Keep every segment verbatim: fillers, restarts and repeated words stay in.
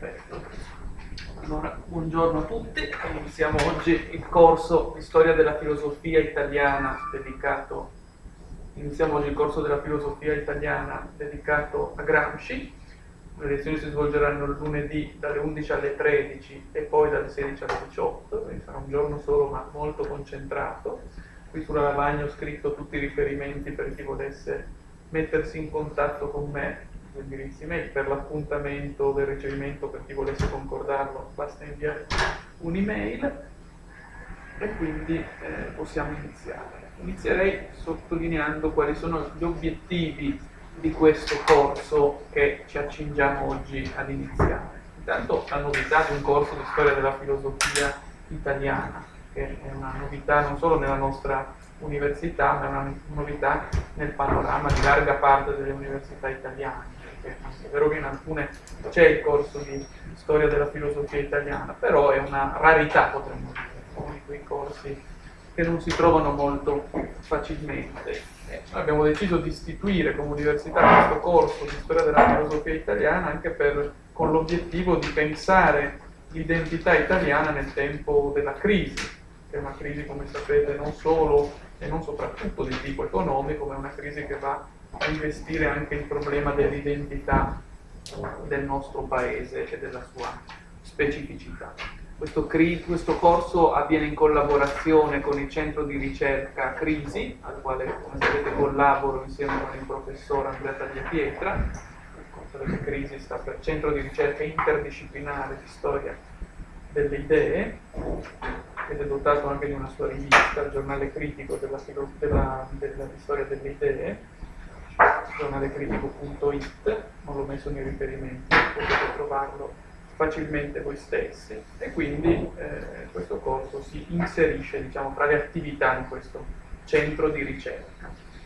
Perfetto. Allora, buongiorno a tutti, iniziamo oggi il corso di storia della filosofia italiana dedicato, iniziamo oggi il corso della filosofia italiana dedicato a Gramsci. Le lezioni si svolgeranno il lunedì dalle undici alle tredici e poi dalle sedici alle diciotto, quindi sarà un giorno solo ma molto concentrato. Qui sulla lavagna ho scritto tutti i riferimenti per chi volesse mettersi in contatto con me, l'indirizzo email per l'appuntamento del ricevimento, per chi volesse concordarlo basta inviare un'email e quindi eh, possiamo iniziare. Inizierei sottolineando quali sono gli obiettivi di questo corso che ci accingiamo oggi ad iniziare. Intanto la novità di un corso di storia della filosofia italiana, che è una novità non solo nella nostra università, ma è una novità nel panorama di larga parte delle università italiane. Perché è vero che in alcune c'è il corso di storia della filosofia italiana, però è una rarità, potremmo dire, uno di quei corsi che non si trovano molto facilmente. Eh, noi abbiamo deciso di istituire come università questo corso di storia della filosofia italiana anche per, con l'obiettivo di pensare l'identità italiana nel tempo della crisi, che è una crisi, come sapete, non solo e non soprattutto di tipo economico, ma è una crisi che va a investire anche il problema dell'identità del nostro paese e della sua specificità. Questo, questo corso avviene in collaborazione con il centro di ricerca Crisi, al quale, come sapete, collaboro insieme con il professor Andrea Tagliapietra. Il Crisi sta per Centro di Ricerca Interdisciplinare di Storia delle Idee, ed è dotato anche di una sua rivista, il giornale critico della, della, della storia delle idee, giornalecritico punto it, non l'ho messo nei riferimenti, potete trovarlo facilmente voi stessi, e quindi eh, questo corso si inserisce, diciamo, fra le attività di questo centro di ricerca.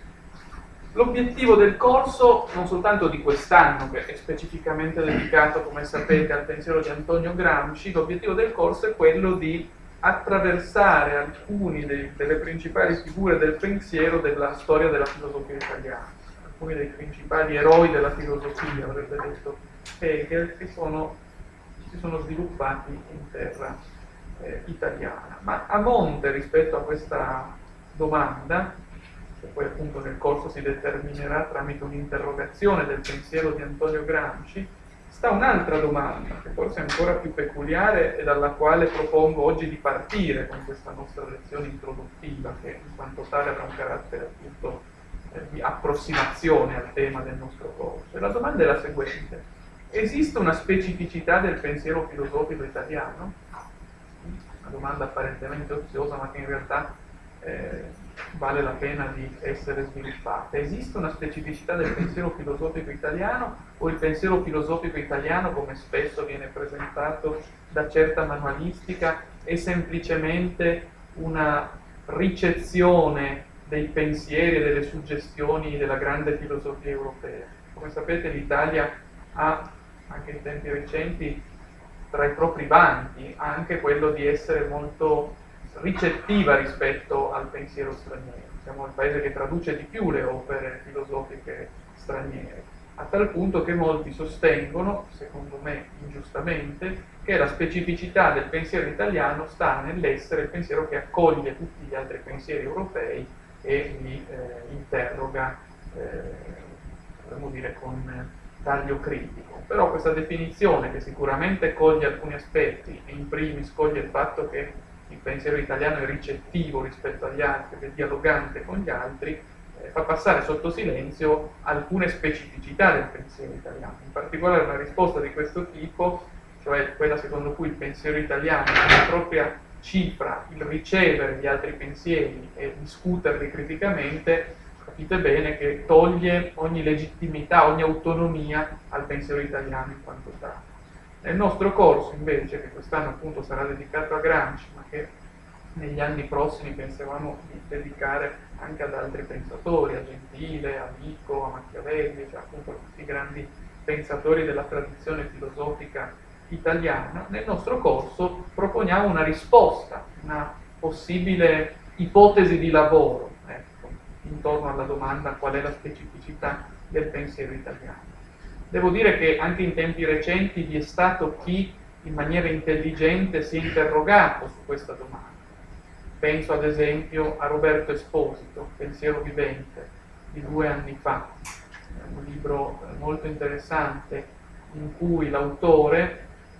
L'obiettivo del corso, non soltanto di quest'anno, che è specificamente dedicato, come sapete, al pensiero di Antonio Gramsci, l'obiettivo del corso è quello di attraversare alcuni dei, delle principali figure del pensiero della storia della filosofia italiana, alcuni dei principali eroi della filosofia, avrebbe detto Hegel, che sono, si sono sviluppati in terra eh, italiana. Ma a monte rispetto a questa domanda, che poi appunto nel corso si determinerà tramite un'interrogazione del pensiero di Antonio Gramsci, sta un'altra domanda, che forse è ancora più peculiare e dalla quale propongo oggi di partire con questa nostra lezione introduttiva, che in quanto tale avrà un carattere appunto eh, di approssimazione al tema del nostro corso. E la domanda è la seguente: esiste una specificità del pensiero filosofico italiano? Una domanda apparentemente oziosa, ma che in realtà eh, vale la pena di essere sviluppata. Esiste una specificità del pensiero filosofico italiano, o il pensiero filosofico italiano, come spesso viene presentato da certa manualistica, è semplicemente una ricezione dei pensieri e delle suggestioni della grande filosofia europea? Come sapete, l'Italia ha, anche in tempi recenti, tra i propri vanti anche quello di essere molto ricettiva rispetto al pensiero straniero. Siamo il paese che traduce di più le opere filosofiche straniere, a tal punto che molti sostengono, secondo me ingiustamente, che la specificità del pensiero italiano sta nell'essere il pensiero che accoglie tutti gli altri pensieri europei e li eh, interroga, eh, potremmo dire, con taglio critico. Però questa definizione, che sicuramente coglie alcuni aspetti, e in primis coglie il fatto che il pensiero italiano è ricettivo rispetto agli altri, è dialogante con gli altri, eh, fa passare sotto silenzio alcune specificità del pensiero italiano. In particolare una risposta di questo tipo, cioè quella secondo cui il pensiero italiano è una propria cifra, il ricevere gli altri pensieri e discuterli criticamente, capite bene che toglie ogni legittimità, ogni autonomia al pensiero italiano in quanto tale. Nel nostro corso, invece, che quest'anno appunto sarà dedicato a Gramsci, ma che negli anni prossimi pensavamo di dedicare anche ad altri pensatori, a Gentile, a Vico, a Machiavelli, cioè appunto a tutti i grandi pensatori della tradizione filosofica italiana, nel nostro corso proponiamo una risposta, una possibile ipotesi di lavoro, ecco, intorno alla domanda qual è la specificità del pensiero italiano. Devo dire che anche in tempi recenti vi è stato chi in maniera intelligente si è interrogato su questa domanda. Penso ad esempio a Roberto Esposito, Pensiero vivente, di due anni fa, un libro molto interessante in cui l'autore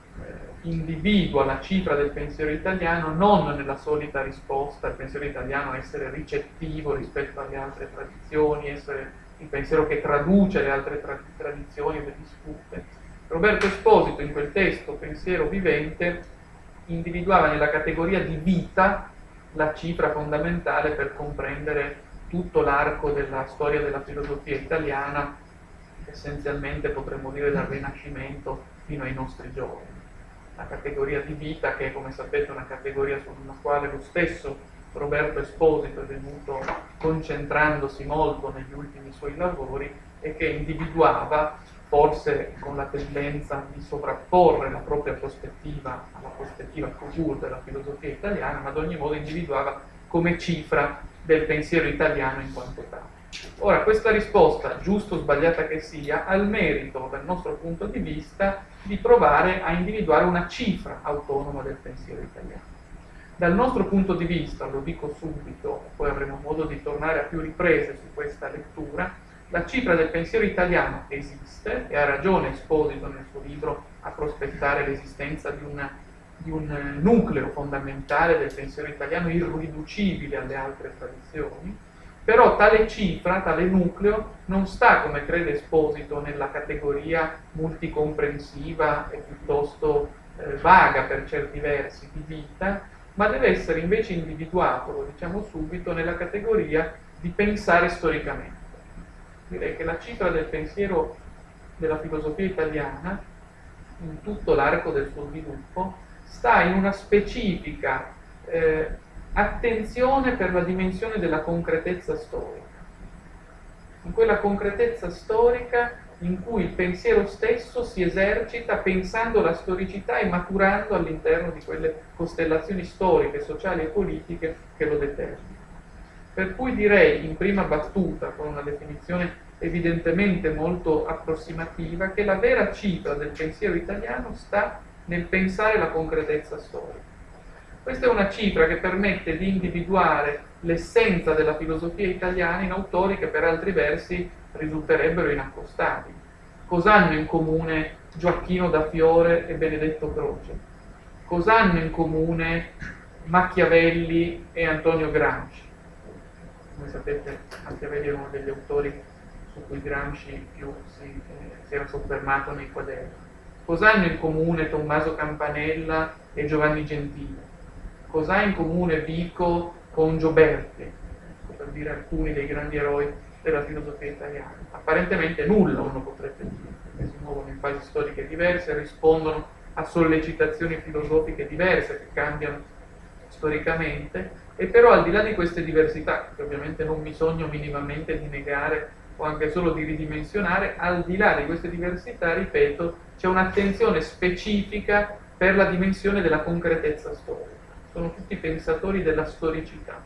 individua la cifra del pensiero italiano non nella solita risposta, il pensiero italiano essere ricettivo rispetto alle altre tradizioni, essere il pensiero che traduce le altre tra- tradizioni e le discute. Roberto Esposito in quel testo, Pensiero vivente, individuava nella categoria di vita la cifra fondamentale per comprendere tutto l'arco della storia della filosofia italiana, essenzialmente potremmo dire dal Rinascimento fino ai nostri giorni. La categoria di vita, che è, come sapete, una categoria sulla quale lo stesso Roberto Esposito è venuto concentrandosi molto negli ultimi suoi lavori e che individuava, forse con la tendenza di sovrapporre la propria prospettiva alla prospettiva futura della filosofia italiana, ma ad ogni modo individuava come cifra del pensiero italiano in quanto tale. Ora, questa risposta, giusta o sbagliata che sia, ha il merito, dal nostro punto di vista, di provare a individuare una cifra autonoma del pensiero italiano. Dal nostro punto di vista, lo dico subito, poi avremo modo di tornare a più riprese su questa lettura, la cifra del pensiero italiano esiste, e ha ragione Esposito nel suo libro a prospettare l'esistenza di, una, di un nucleo fondamentale del pensiero italiano irriducibile alle altre tradizioni, però tale cifra, tale nucleo, non sta, come crede Esposito, nella categoria multicomprensiva e piuttosto eh, vaga per certi versi di vita, ma deve essere invece individuato, lo diciamo subito, nella categoria di pensare storicamente. Direi che la cifra del pensiero della filosofia italiana, in tutto l'arco del suo sviluppo, sta in una specifica eh, attenzione per la dimensione della concretezza storica. In quella concretezza storica in cui il pensiero stesso si esercita pensando la storicità e maturando all'interno di quelle costellazioni storiche, sociali e politiche che lo determinano. Per cui direi in prima battuta, con una definizione evidentemente molto approssimativa, che la vera cifra del pensiero italiano sta nel pensare la concretezza storica. Questa è una cifra che permette di individuare l'essenza della filosofia italiana in autori che per altri versi risulterebbero inaccostabili. Cosa hanno in comune Gioacchino da Fiore e Benedetto Croce? Cosa hanno in comune Machiavelli e Antonio Gramsci? Come sapete, Machiavelli è uno degli autori su cui Gramsci più si, eh, si era soffermato nei quaderni. Cosa hanno in comune Tommaso Campanella e Giovanni Gentile? Cosa ha in comune Vico con Gioberti, per dire alcuni dei grandi eroi della filosofia italiana? Apparentemente nulla, uno potrebbe dire, perché si muovono in fasi storiche diverse, rispondono a sollecitazioni filosofiche diverse che cambiano storicamente, e però al di là di queste diversità, che ovviamente non mi sogno minimamente di negare o anche solo di ridimensionare, al di là di queste diversità, ripeto, c'è un'attenzione specifica per la dimensione della concretezza storica. Sono tutti pensatori della storicità.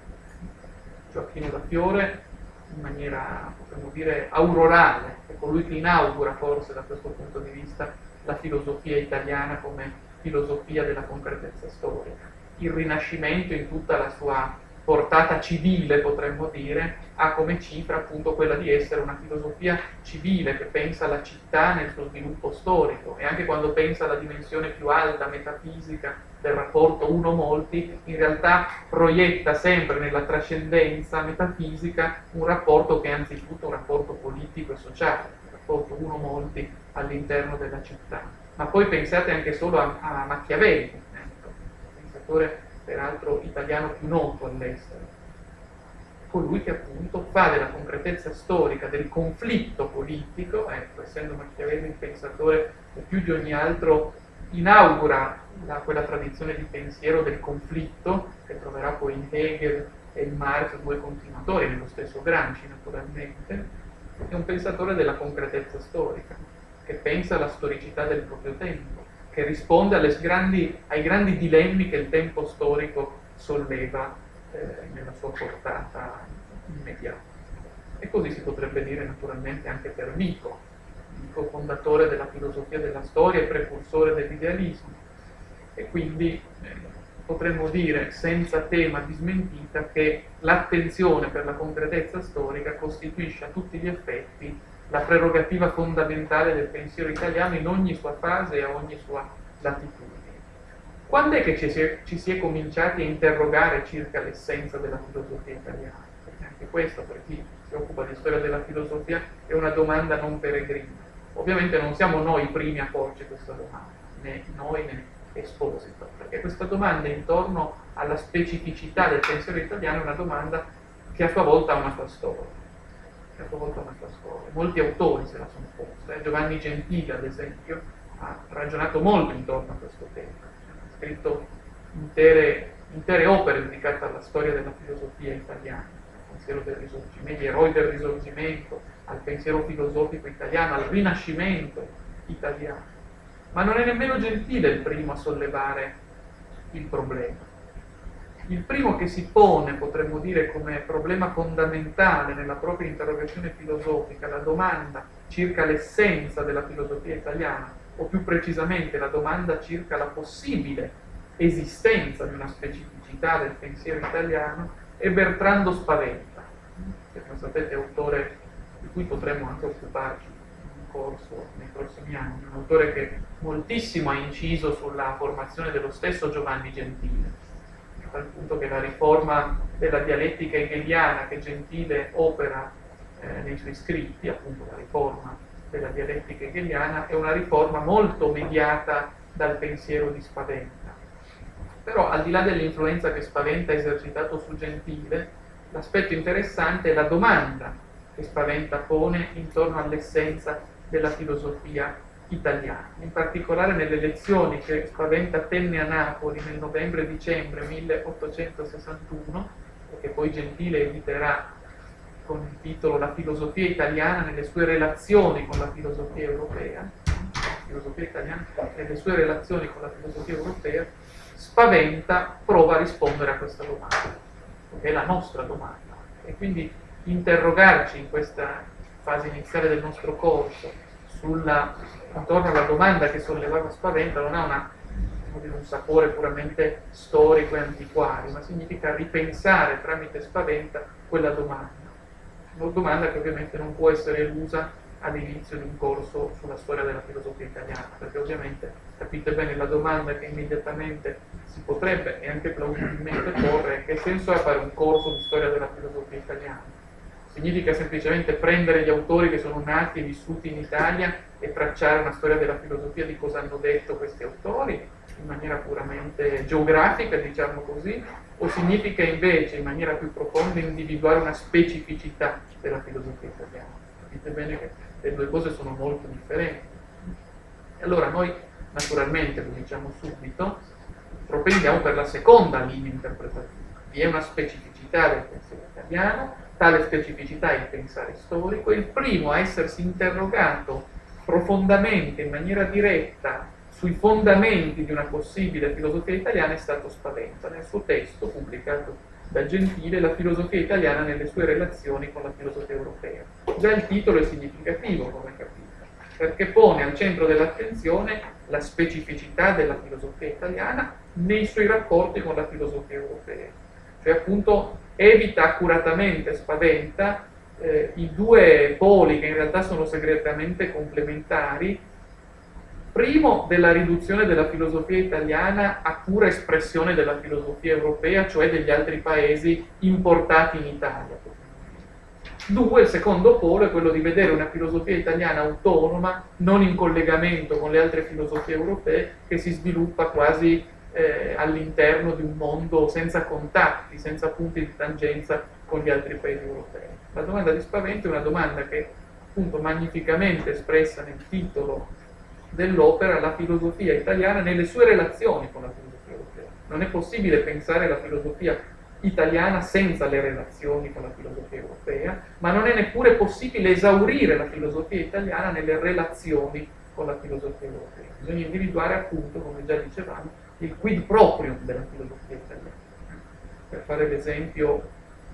Gioacchino da Fiore, in maniera, potremmo dire, aurorale, è colui che inaugura forse da questo punto di vista la filosofia italiana come filosofia della concretezza storica. Il Rinascimento, in tutta la sua portata civile, potremmo dire, ha come cifra appunto quella di essere una filosofia civile che pensa la città nel suo sviluppo storico, e anche quando pensa alla dimensione più alta, metafisica, del rapporto uno-molti, in realtà proietta sempre nella trascendenza metafisica un rapporto che è anzitutto un rapporto politico e sociale, un rapporto uno-molti all'interno della città. Ma poi pensate anche solo a, a Machiavelli, ecco, pensatore peraltro italiano più noto all'estero, colui che appunto fa della concretezza storica, del conflitto politico, ecco, essendo Machiavelli un pensatore che più di ogni altro inaugura la, quella tradizione di pensiero del conflitto, che troverà poi in Hegel e in Marx due continuatori, nello stesso Gramsci naturalmente, è un pensatore della concretezza storica, che pensa alla storicità del proprio tempo, che risponde alle grandi, ai grandi dilemmi che il tempo storico solleva eh, nella sua portata immediata. E così si potrebbe dire naturalmente anche per Vico. cofondatore della filosofia della storia e precursore dell'idealismo. E quindi eh, potremmo dire senza tema di smentita che l'attenzione per la concretezza storica costituisce a tutti gli effetti la prerogativa fondamentale del pensiero italiano in ogni sua fase e a ogni sua latitudine. Quando è che ci si è, ci si è cominciati a interrogare circa l'essenza della filosofia italiana? Perché anche questo, per chi si occupa di storia della filosofia, è una domanda non peregrina. Ovviamente non siamo noi i primi a porci questa domanda, né noi né Esposito, perché questa domanda intorno alla specificità del pensiero italiano è una domanda che a sua volta ha una sua storia. Che a sua volta ha una sua storia. Molti autori se la sono posta. Eh? Giovanni Gentile, ad esempio, ha ragionato molto intorno a questo tema. Ha scritto intere, intere opere dedicate alla storia della filosofia italiana, al pensiero del risorgimento, agli eroi del risorgimento, al pensiero filosofico italiano, al rinascimento italiano. Ma non è nemmeno Gentile il primo a sollevare il problema. Il primo che si pone, potremmo dire, come problema fondamentale nella propria interrogazione filosofica, la domanda circa l'essenza della filosofia italiana, o più precisamente la domanda circa la possibile esistenza di una specificità del pensiero italiano, è Bertrando Spaventa, che come sapete è autore di cui potremmo anche occuparci corso nei prossimi anni, un autore che moltissimo ha inciso sulla formazione dello stesso Giovanni Gentile, al punto che la riforma della dialettica hegeliana che Gentile opera eh, nei suoi scritti, appunto la riforma della dialettica hegeliana, è una riforma molto mediata dal pensiero di Spaventa. Però al di là dell'influenza che Spaventa ha esercitato su Gentile, l'aspetto interessante è la domanda che Spaventa pone intorno all'essenza della filosofia italiana, in particolare nelle lezioni che Spaventa tenne a Napoli nel novembre-dicembre milleottocentosessantuno, e che poi Gentile editerà con il titolo La filosofia italiana nelle sue relazioni con la filosofia europea, la filosofia italiana nelle sue relazioni con la filosofia europea. Spaventa prova a rispondere a questa domanda, che è la nostra domanda, e quindi interrogarci in questa fase iniziale del nostro corso sulla, intorno alla domanda che sollevava Spaventa non ha una, un sapore puramente storico e antiquario, ma significa ripensare tramite Spaventa quella domanda. Una domanda che ovviamente non può essere elusa all'inizio di un corso sulla storia della filosofia italiana, perché ovviamente capite bene la domanda che immediatamente si potrebbe e anche plausibilmente porre è: che senso ha fare un corso di storia della filosofia italiana? Significa semplicemente prendere gli autori che sono nati e vissuti in Italia e tracciare una storia della filosofia di cosa hanno detto questi autori in maniera puramente geografica, diciamo così, o significa invece in maniera più profonda individuare una specificità della filosofia italiana? Capite bene che le due cose sono molto differenti. E allora noi naturalmente, lo diciamo subito, propendiamo per la seconda linea interpretativa. Vi è una specificità del pensiero italiano, tale specificità è il pensare storico, e il primo a essersi interrogato profondamente, in maniera diretta, sui fondamenti di una possibile filosofia italiana è stato Spaventa, nel suo testo pubblicato da Gentile, La filosofia italiana nelle sue relazioni con la filosofia europea. Già il titolo è significativo, come capite, perché pone al centro dell'attenzione la specificità della filosofia italiana nei suoi rapporti con la filosofia europea. Cioè appunto evita accuratamente Spaventa eh, i due poli che in realtà sono segretamente complementari. Primo, della riduzione della filosofia italiana a pura espressione della filosofia europea, cioè degli altri paesi importati in Italia. Due, il secondo polo è quello di vedere una filosofia italiana autonoma, non in collegamento con le altre filosofie europee, che si sviluppa quasi eh, all'interno di un mondo senza contatti, senza punti di tangenza con gli altri paesi europei. La domanda di Spaventa è una domanda che, appunto, magnificamente espressa nel titolo dell'opera, La filosofia italiana nelle sue relazioni con la filosofia europea. Non è possibile pensare la filosofia italiana senza le relazioni con la filosofia europea, ma non è neppure possibile esaurire la filosofia italiana nelle relazioni con la filosofia europea. Bisogna individuare, appunto, come già dicevamo, il quid proprium della filosofia italiana. Per fare l'esempio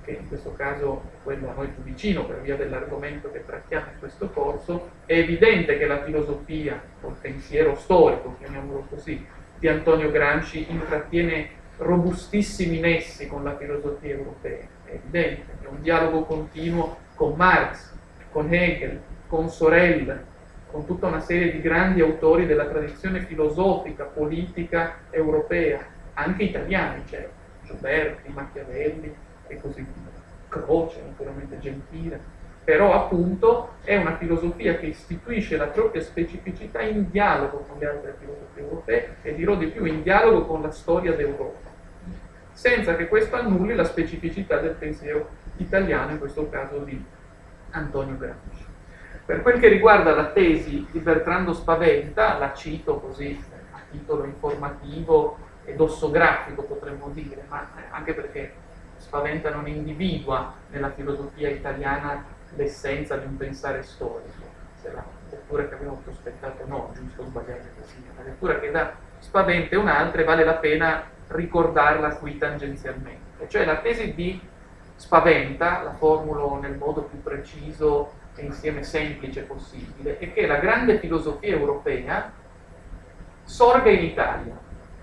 che in questo caso è quello a noi più vicino per via dell'argomento che trattiamo in questo corso, è evidente che la filosofia, o il pensiero storico, chiamiamolo così, di Antonio Gramsci intrattiene robustissimi nessi con la filosofia europea. È evidente, è un dialogo continuo con Marx, con Hegel, con Sorel, con tutta una serie di grandi autori della tradizione filosofica, politica europea, anche italiani, certo, Gioberti, Machiavelli e così via, Croce, naturalmente Gentile, però appunto è una filosofia che istituisce la propria specificità in dialogo con le altre filosofie europee e dirò di più, in dialogo con la storia d'Europa, senza che questo annulli la specificità del pensiero italiano, in questo caso di Antonio Gramsci. Per quel che riguarda la tesi di Bertrando Spaventa, la cito così a titolo informativo ed ossografico potremmo dire, ma anche perché Spaventa non individua nella filosofia italiana l'essenza di un pensare storico, se la lettura che abbiamo prospettato no, giusto o sbagliato che sia, la lettura che dà Spaventa è un'altra e vale la pena ricordarla qui tangenzialmente, cioè la tesi di Spaventa, la formulo nel modo più preciso e insieme semplice possibile, è che la grande filosofia europea sorga in Italia,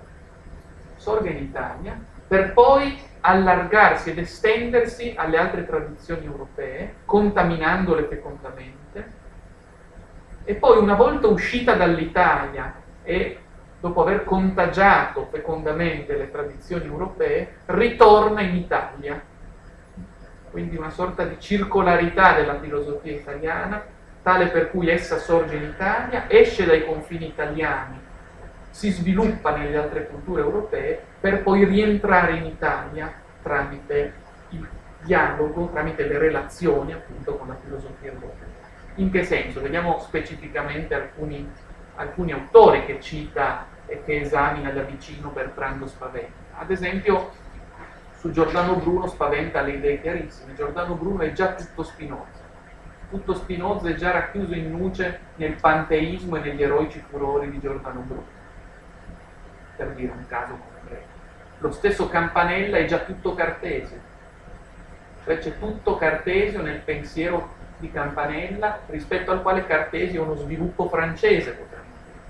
sorga in Italia per poi allargarsi ed estendersi alle altre tradizioni europee, contaminandole fecondamente, e poi una volta uscita dall'Italia e dopo aver contagiato fecondamente le tradizioni europee, ritorna in Italia. Quindi una sorta di circolarità della filosofia italiana, tale per cui essa sorge in Italia, esce dai confini italiani, si sviluppa nelle altre culture europee, per poi rientrare in Italia tramite il dialogo, tramite le relazioni appunto con la filosofia europea. In che senso? Vediamo specificamente alcuni, alcuni autori che cita e che esamina da vicino Bertrando Spaventa. Ad esempio, su Giordano Bruno Spaventa le idee chiarissime. Giordano Bruno è già tutto Spinoza. Tutto Spinoza è già racchiuso in nuce nel panteismo e negli eroici furori di Giordano Bruno, per dire un caso concreto. Lo stesso Campanella è già tutto Cartesio, cioè c'è tutto Cartesio nel pensiero di Campanella, rispetto al quale Cartesio è uno sviluppo francese, potremmo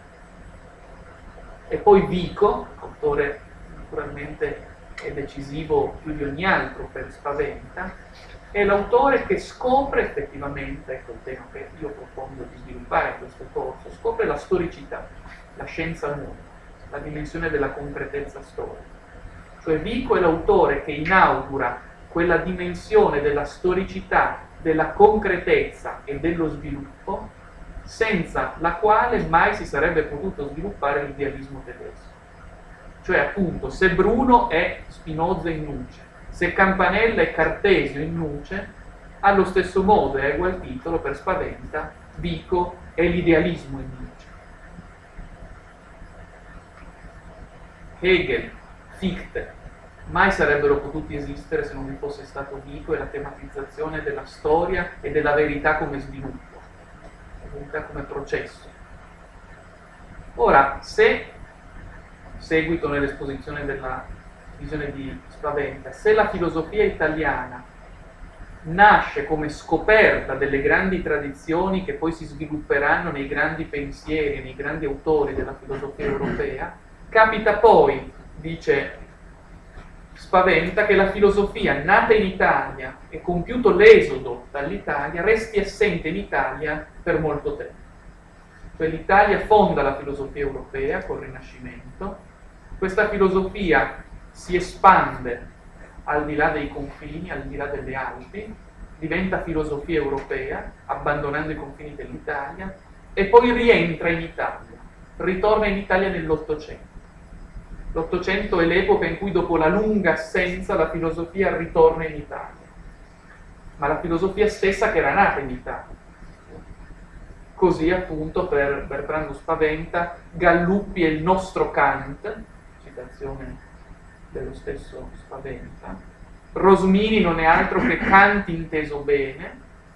dire. E poi Vico, autore naturalmente è decisivo più di ogni altro per Spaventa, è l'autore che scopre effettivamente, ecco il tema che io propongo di sviluppare in questo corso, scopre la storicità, la scienza nuova, la dimensione della concretezza storica. Cioè Vico è l'autore che inaugura quella dimensione della storicità, della concretezza e dello sviluppo, senza la quale mai si sarebbe potuto sviluppare l'idealismo tedesco. Cioè appunto se Bruno è Spinoza in nuce, se Campanella è Cartesio in nuce, allo stesso modo e a ugual titolo per Spaventa Vico è l'idealismo in nuce. Hegel, Fichte mai sarebbero potuti esistere se non vi fosse stato Vico e la tematizzazione della storia e della verità come sviluppo, la verità come processo. Ora, se seguito nell'esposizione della visione di Spaventa, se la filosofia italiana nasce come scoperta delle grandi tradizioni che poi si svilupperanno nei grandi pensieri, nei grandi autori della filosofia europea, capita poi, dice Spaventa, che la filosofia nata in Italia e compiuto l'esodo dall'Italia resti assente in Italia per molto tempo. Cioè l'Italia fonda la filosofia europea col Rinascimento, questa filosofia si espande al di là dei confini, al di là delle Alpi, diventa filosofia europea, abbandonando i confini dell'Italia, e poi rientra in Italia, ritorna in Italia nell'Ottocento. L'Ottocento è l'epoca in cui dopo la lunga assenza la filosofia ritorna in Italia, ma la filosofia stessa che era nata in Italia. Così appunto per Bertrando Spaventa Galluppi è il nostro Kant, citazione dello stesso Spaventa, Rosmini non è altro che Kant inteso bene,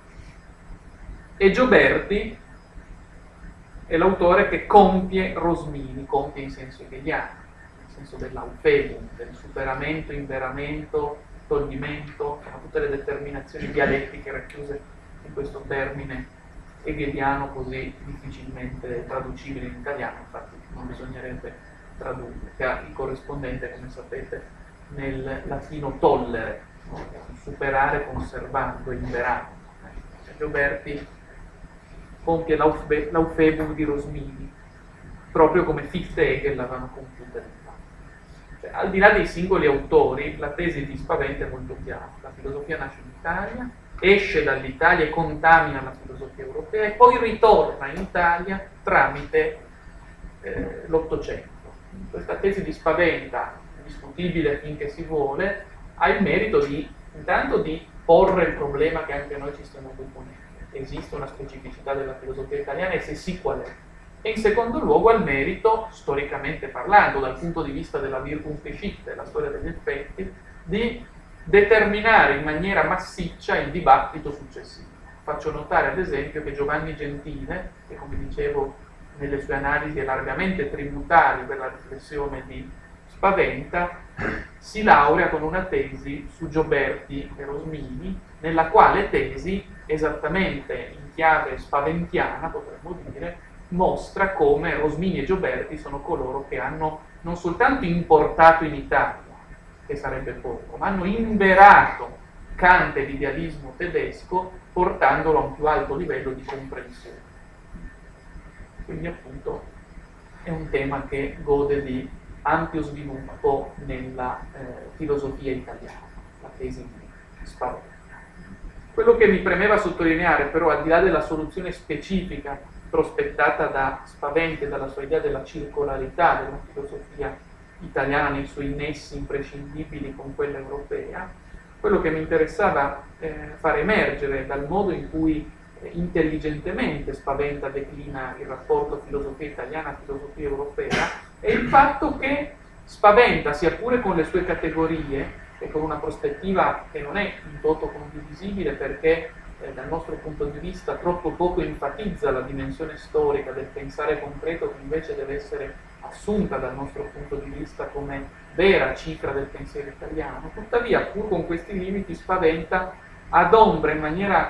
e Gioberti è l'autore che compie Rosmini, compie in senso hegeliano, nel senso dell'aufelium, del superamento, inveramento toglimento, insomma, tutte le determinazioni dialettiche racchiuse in questo termine hegeliano così difficilmente traducibile in italiano, infatti non bisognerebbe tradurre, che ha il corrispondente, come sapete, nel latino tollere, no? Superare conservando, inverando. Eh, Gioberti compie l'Aufebung di Rosmini, proprio come Fichte e Hegel l'avevano compiuta. Cioè, al di là dei singoli autori, la tesi di Spaventa è molto chiara. La filosofia nasce in Italia, esce dall'Italia e contamina la filosofia europea e poi ritorna in Italia tramite eh, l'Ottocento. Questa tesi di Spaventa, discutibile finché si vuole, ha il merito di, intanto, di porre il problema che anche noi ci stiamo ponendo. Esiste una specificità della filosofia italiana e se sì, qual è? E in secondo luogo ha il merito, storicamente parlando, dal punto di vista della Wirkungsgeschichte, la storia degli effetti, di determinare in maniera massiccia il dibattito successivo. Faccio notare ad esempio che Giovanni Gentile, che come dicevo nelle sue analisi è largamente tributario per la riflessione di Spaventa, si laurea con una tesi su Gioberti e Rosmini, nella quale tesi, esattamente in chiave spaventiana, potremmo dire, mostra come Rosmini e Gioberti sono coloro che hanno non soltanto importato in Italia, che sarebbe poco, ma hanno inverato Kant e l'idealismo tedesco portandolo a un più alto livello di comprensione. Quindi appunto è un tema che gode di ampio sviluppo nella eh, filosofia italiana, la tesi di Spaventa. Quello che mi premeva sottolineare però, al di là della soluzione specifica prospettata da Spaventa e dalla sua idea della circolarità della filosofia italiana nei suoi nessi imprescindibili con quella europea, quello che mi interessava eh, far emergere dal modo in cui eh, intelligentemente Spaventa declina il rapporto filosofia italiana-filosofia europea è il fatto che Spaventa, sia pure con le sue categorie e con una prospettiva che non è in toto condivisibile perché eh, dal nostro punto di vista troppo poco enfatizza la dimensione storica del pensare concreto che invece deve essere assunta dal nostro punto di vista come vera cifra del pensiero italiano, tuttavia pur con questi limiti Spaventa adombra in maniera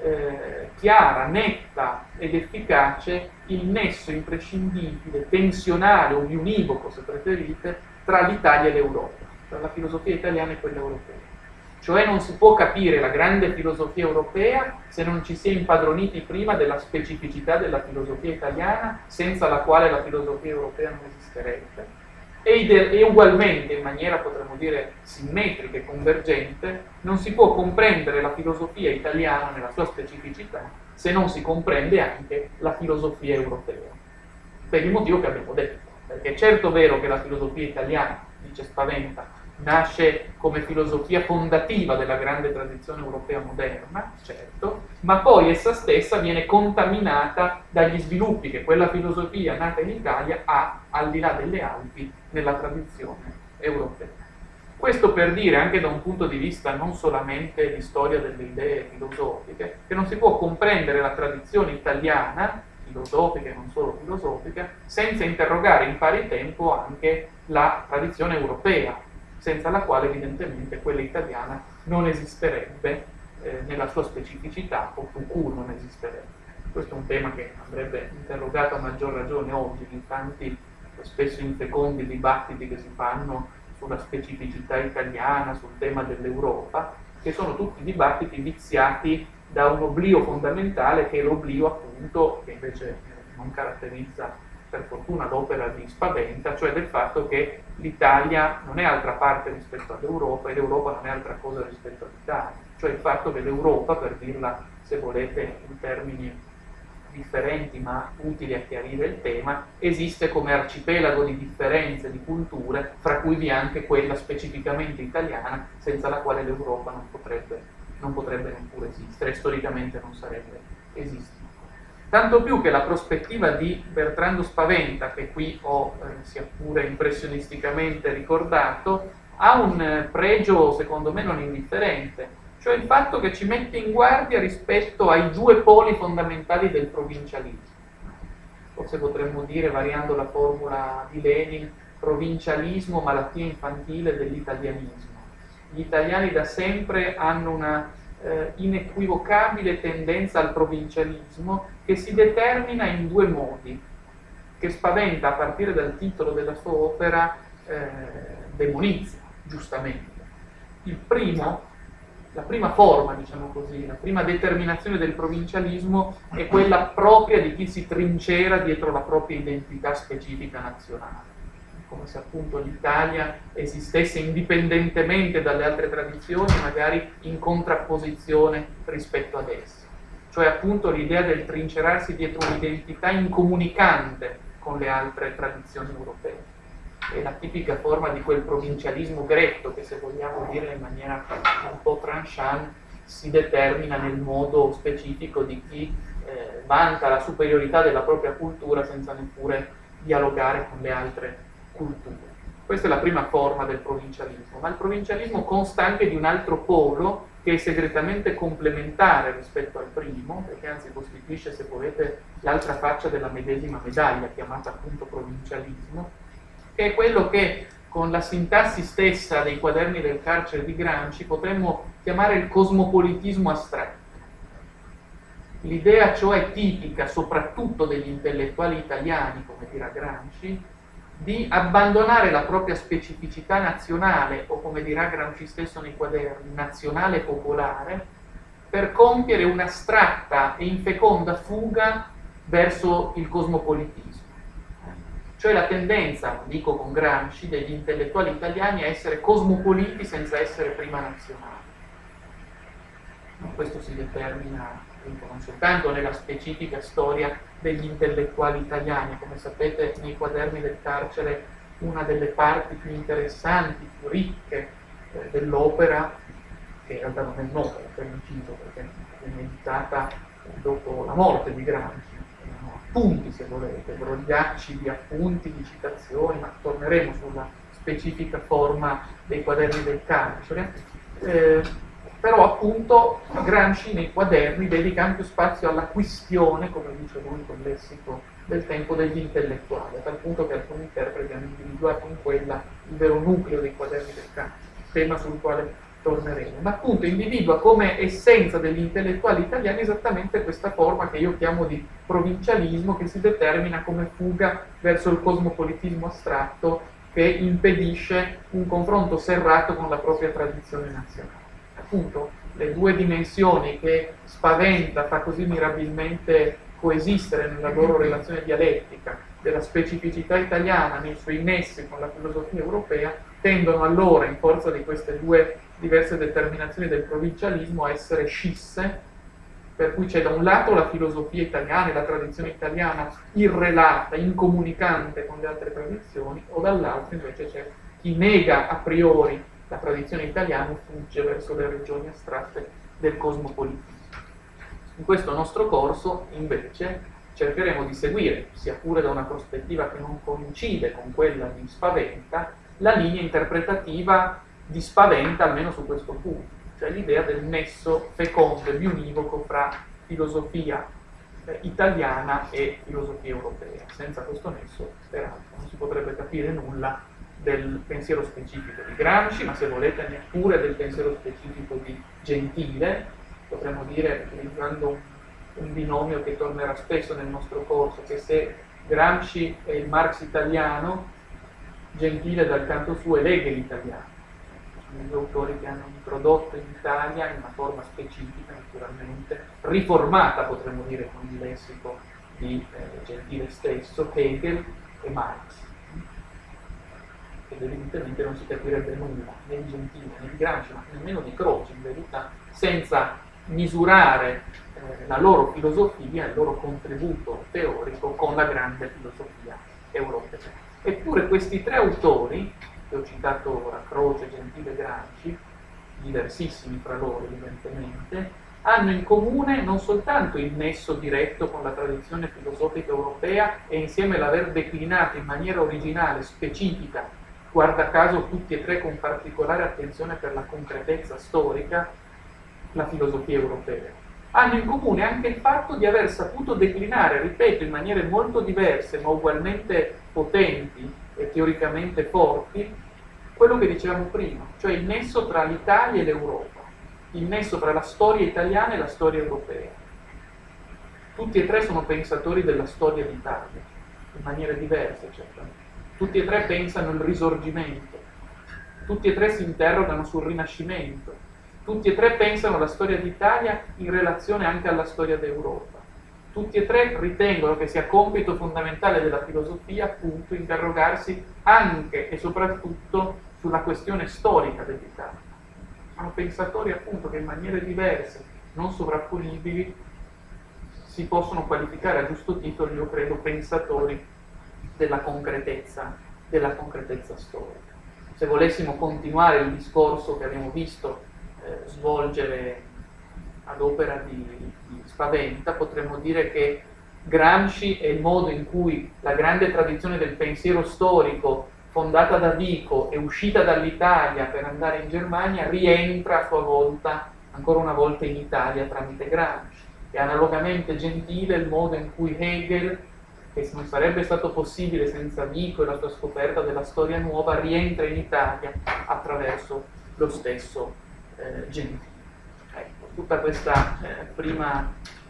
eh, chiara, netta ed efficace il nesso imprescindibile, tensionale o univoco se preferite, tra l'Italia e l'Europa, tra la filosofia italiana e quella europea. Cioè non si può capire la grande filosofia europea se non ci si è impadroniti prima della specificità della filosofia italiana, senza la quale la filosofia europea non esisterebbe. E, ide- e ugualmente, in maniera potremmo dire simmetrica e convergente, non si può comprendere la filosofia italiana nella sua specificità se non si comprende anche la filosofia europea. Per il motivo che abbiamo detto. Perché è certo vero che la filosofia italiana, dice Spaventa, nasce come filosofia fondativa della grande tradizione europea moderna, certo, ma poi essa stessa viene contaminata dagli sviluppi che quella filosofia nata in Italia ha al di là delle Alpi nella tradizione europea. Questo per dire, anche da un punto di vista non solamente di storia delle idee filosofiche, che non si può comprendere la tradizione italiana, filosofica e non solo filosofica, senza interrogare in pari tempo anche la tradizione europea, senza la quale evidentemente quella italiana non esisterebbe eh, nella sua specificità, o tout court non esisterebbe. Questo è un tema che andrebbe interrogato a maggior ragione oggi, in tanti spesso infecondi dibattiti che si fanno sulla specificità italiana, sul tema dell'Europa, che sono tutti dibattiti viziati da un oblio fondamentale che è l'oblio appunto, che invece non caratterizza per fortuna l'opera di Spaventa, cioè del fatto che l'Italia non è altra parte rispetto all'Europa e l'Europa non è altra cosa rispetto all'Italia, cioè il fatto che l'Europa, per dirla se volete in termini differenti ma utili a chiarire il tema, esiste come arcipelago di differenze, di culture, fra cui vi è anche quella specificamente italiana, senza la quale l'Europa non potrebbe, non potrebbe neppure esistere, e storicamente non sarebbe esistita. Tanto più che la prospettiva di Bertrando Spaventa, che qui ho eh, sia pure impressionisticamente ricordato, ha un eh, pregio secondo me non indifferente, cioè il fatto che ci mette in guardia rispetto ai due poli fondamentali del provincialismo. Forse potremmo dire, variando la formula di Lenin, provincialismo, malattia infantile dell'italianismo. Gli italiani da sempre hanno una eh, inequivocabile tendenza al provincialismo che si determina in due modi, che spaventa a partire dal titolo della sua opera eh, demonizia, giustamente. Il primo, la prima forma, diciamo così, la prima determinazione del provincialismo è quella propria di chi si trincera dietro la propria identità specifica nazionale, come se appunto l'Italia esistesse indipendentemente dalle altre tradizioni, magari in contrapposizione rispetto ad esse. Cioè appunto l'idea del trincerarsi dietro un'identità incomunicante con le altre tradizioni europee. È la tipica forma di quel provincialismo gretto che, se vogliamo dire in maniera un po' tranchant, si determina nel modo specifico di chi eh, vanta la superiorità della propria cultura senza neppure dialogare con le altre culture. Questa è la prima forma del provincialismo, ma il provincialismo consta anche di un altro polo che è segretamente complementare rispetto al primo, perché anzi costituisce, se volete, l'altra faccia della medesima medaglia, chiamata appunto provincialismo, che è quello che con la sintassi stessa dei quaderni del carcere di Gramsci potremmo chiamare il cosmopolitismo astratto. L'idea cioè tipica soprattutto degli intellettuali italiani, come dirà Gramsci, di abbandonare la propria specificità nazionale, o come dirà Gramsci stesso nei quaderni, nazionale popolare, per compiere un'astratta e infeconda fuga verso il cosmopolitismo. Cioè la tendenza, dico con Gramsci, degli intellettuali italiani a essere cosmopoliti senza essere prima nazionali. Questo si determina non soltanto nella specifica storia degli intellettuali italiani. Come sapete, nei quaderni del carcere una delle parti più interessanti, più ricche eh, dell'opera, che in realtà non è un'opera, per inciso, perché è editata dopo la morte di Gramsci, appunti, se volete, brogliacci di appunti, di citazioni, ma torneremo sulla specifica forma dei quaderni del carcere. Eh, però appunto Gramsci nei quaderni dedica ampio spazio alla questione, come dice lui col lessico del tempo, degli intellettuali, a tal punto che alcuni interpreti hanno individuato in quella il vero nucleo dei quaderni del carcere, tema sul quale torneremo, ma appunto individua come essenza degli intellettuali italiani esattamente questa forma che io chiamo di provincialismo, che si determina come fuga verso il cosmopolitismo astratto che impedisce un confronto serrato con la propria tradizione nazionale. Appunto le due dimensioni che spaventa, fa così mirabilmente coesistere nella loro relazione dialettica della specificità italiana nei suoi nessi con la filosofia europea, tendono allora, in forza di queste due diverse determinazioni del provincialismo, a essere scisse, per cui c'è da un lato la filosofia italiana e la tradizione italiana irrelata, incomunicante con le altre tradizioni, o dall'altro invece c'è chi nega a priori la tradizione italiana e fugge verso le regioni astratte del cosmopolitismo. In questo nostro corso, invece, cercheremo di seguire, sia pure da una prospettiva che non coincide con quella di Spaventa, la linea interpretativa di Spaventa, almeno su questo punto, cioè l'idea del nesso fecondo e biunivoco fra filosofia eh, italiana e filosofia europea. Senza questo nesso, peraltro, non si potrebbe capire nulla del pensiero specifico di Gramsci, ma se volete neppure del pensiero specifico di Gentile. Potremmo dire, utilizzando un, un binomio che tornerà spesso nel nostro corso, che se Gramsci è il Marx italiano, Gentile dal canto suo è l'Hegel italiano. Sono due autori che hanno introdotto in Italia, in una forma specifica naturalmente, riformata potremmo dire con il lessico di eh, Gentile stesso, Hegel e Marx. Ed evidentemente non si capirebbe nulla né di Gentile né di Gramsci, ma nemmeno di Croce in verità, senza misurare eh, la loro filosofia, il loro contributo teorico con la grande filosofia europea. Eppure questi tre autori, che ho citato ora, Croce, Gentile e Gramsci, diversissimi fra loro evidentemente, hanno in comune non soltanto il nesso diretto con la tradizione filosofica europea e insieme l'aver declinato in maniera originale, specifica, guarda caso tutti e tre con particolare attenzione per la concretezza storica, la filosofia europea. Hanno in comune anche il fatto di aver saputo declinare, ripeto, in maniere molto diverse ma ugualmente potenti e teoricamente forti, quello che dicevamo prima, cioè il nesso tra l'Italia e l'Europa, il nesso tra la storia italiana e la storia europea. Tutti e tre sono pensatori della storia d'Italia, in maniere diverse certamente. Tutti e tre pensano il Risorgimento, tutti e tre si interrogano sul Rinascimento, tutti e tre pensano alla storia d'Italia in relazione anche alla storia d'Europa. Tutti e tre ritengono che sia compito fondamentale della filosofia, appunto, interrogarsi anche e soprattutto sulla questione storica dell'Italia. Sono pensatori, appunto, che in maniere diverse, non sovrapponibili, si possono qualificare a giusto titolo, io credo, pensatori della concretezza, della concretezza storica. Se volessimo continuare il discorso che abbiamo visto eh, svolgere ad opera di, di Spaventa, potremmo dire che Gramsci è il modo in cui la grande tradizione del pensiero storico fondata da Vico e uscita dall'Italia per andare in Germania rientra a sua volta, ancora una volta in Italia tramite Gramsci. E analogamente gentile il modo in cui Hegel, che non sarebbe stato possibile senza Vico e la sua scoperta della storia nuova, rientra in Italia attraverso lo stesso eh, Gentile. Ecco, tutta questa eh, prima,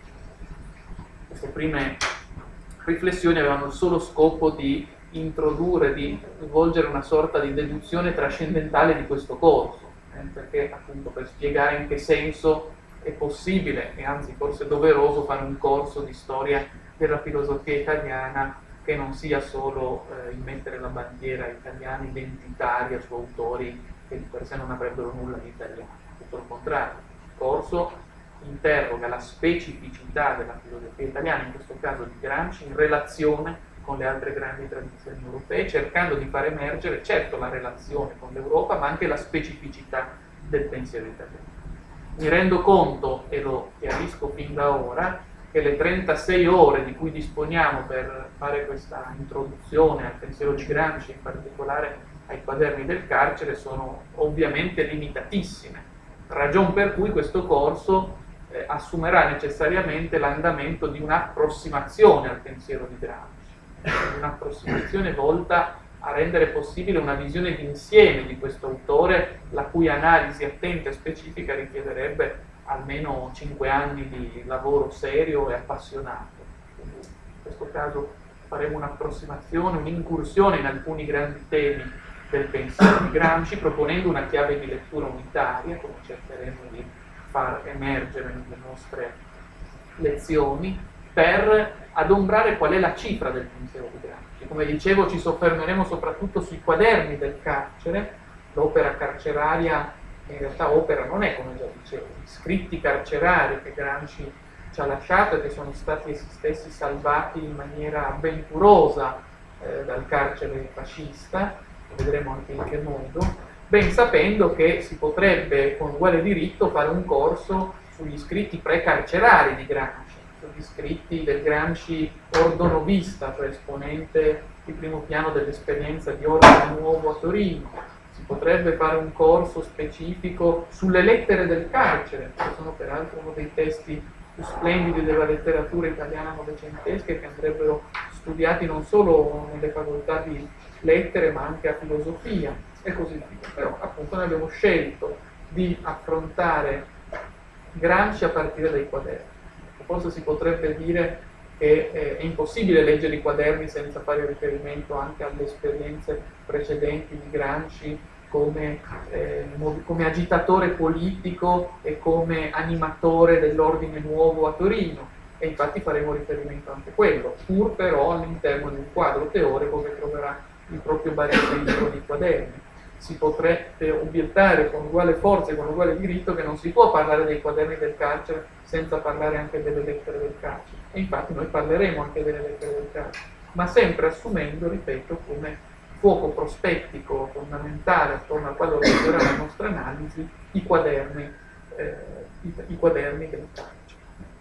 queste prime riflessioni avevano il solo scopo di introdurre, di svolgere una sorta di deduzione trascendentale di questo corso, eh, perché appunto per spiegare in che senso è possibile, e anzi forse doveroso, fare un corso di storia della filosofia italiana che non sia solo eh, immettere la bandiera italiana identitaria su autori che di per sé non avrebbero nulla di italiano. Tutto il contrario, il corso interroga la specificità della filosofia italiana, in questo caso di Gramsci, in relazione con le altre grandi tradizioni europee, cercando di far emergere certo la relazione con l'Europa, ma anche la specificità del pensiero italiano. Mi rendo conto, e lo chiarisco fin da ora, che le trentasei ore di cui disponiamo per fare questa introduzione al pensiero di Gramsci, in particolare ai quaderni del carcere, sono ovviamente limitatissime, ragion per cui questo corso eh, assumerà necessariamente l'andamento di un'approssimazione al pensiero di Gramsci, un'approssimazione volta a rendere possibile una visione d'insieme di questo autore, la cui analisi attenta e specifica richiederebbe almeno cinque anni di lavoro serio e appassionato. Quindi in questo caso faremo un'approssimazione, un'incursione in alcuni grandi temi del pensiero di Gramsci, proponendo una chiave di lettura unitaria, come cercheremo di far emergere nelle nostre lezioni, per adombrare qual è la cifra del pensiero di Gramsci. Come dicevo, ci soffermeremo soprattutto sui quaderni del carcere, l'opera carceraria, in realtà opera non è, come già dicevo, scritti carcerari che Gramsci ci ha lasciato e che sono stati essi stessi salvati in maniera avventurosa eh, dal carcere fascista, lo vedremo anche in che modo, ben sapendo che si potrebbe con uguale diritto fare un corso sugli scritti precarcerari di Gramsci, sugli scritti del Gramsci ordonovista, cioè esponente di primo piano dell'esperienza di Ordine Nuovo a Torino. Si potrebbe fare un corso specifico sulle lettere del carcere, che sono peraltro uno dei testi più splendidi della letteratura italiana novecentesca e che andrebbero studiati non solo nelle facoltà di lettere ma anche a filosofia e così via. Però appunto noi abbiamo scelto di affrontare Gramsci a partire dai quaderni. Forse si potrebbe dire che eh, è impossibile leggere i quaderni senza fare riferimento anche alle esperienze precedenti di Gramsci come, eh, come agitatore politico e come animatore dell'Ordine Nuovo a Torino, e infatti faremo riferimento anche a quello, pur però all'interno di un quadro teorico che troverà il proprio baricentro di quaderni. Si potrebbe obiettare con uguale forza e con uguale diritto che non si può parlare dei quaderni del carcere senza parlare anche delle lettere del carcere, e infatti noi parleremo anche delle lettere del carcere, ma sempre assumendo, ripeto, come fuoco prospettico fondamentale attorno al quale organizzerà la nostra analisi i quaderni, eh, i, i quaderni del carcere.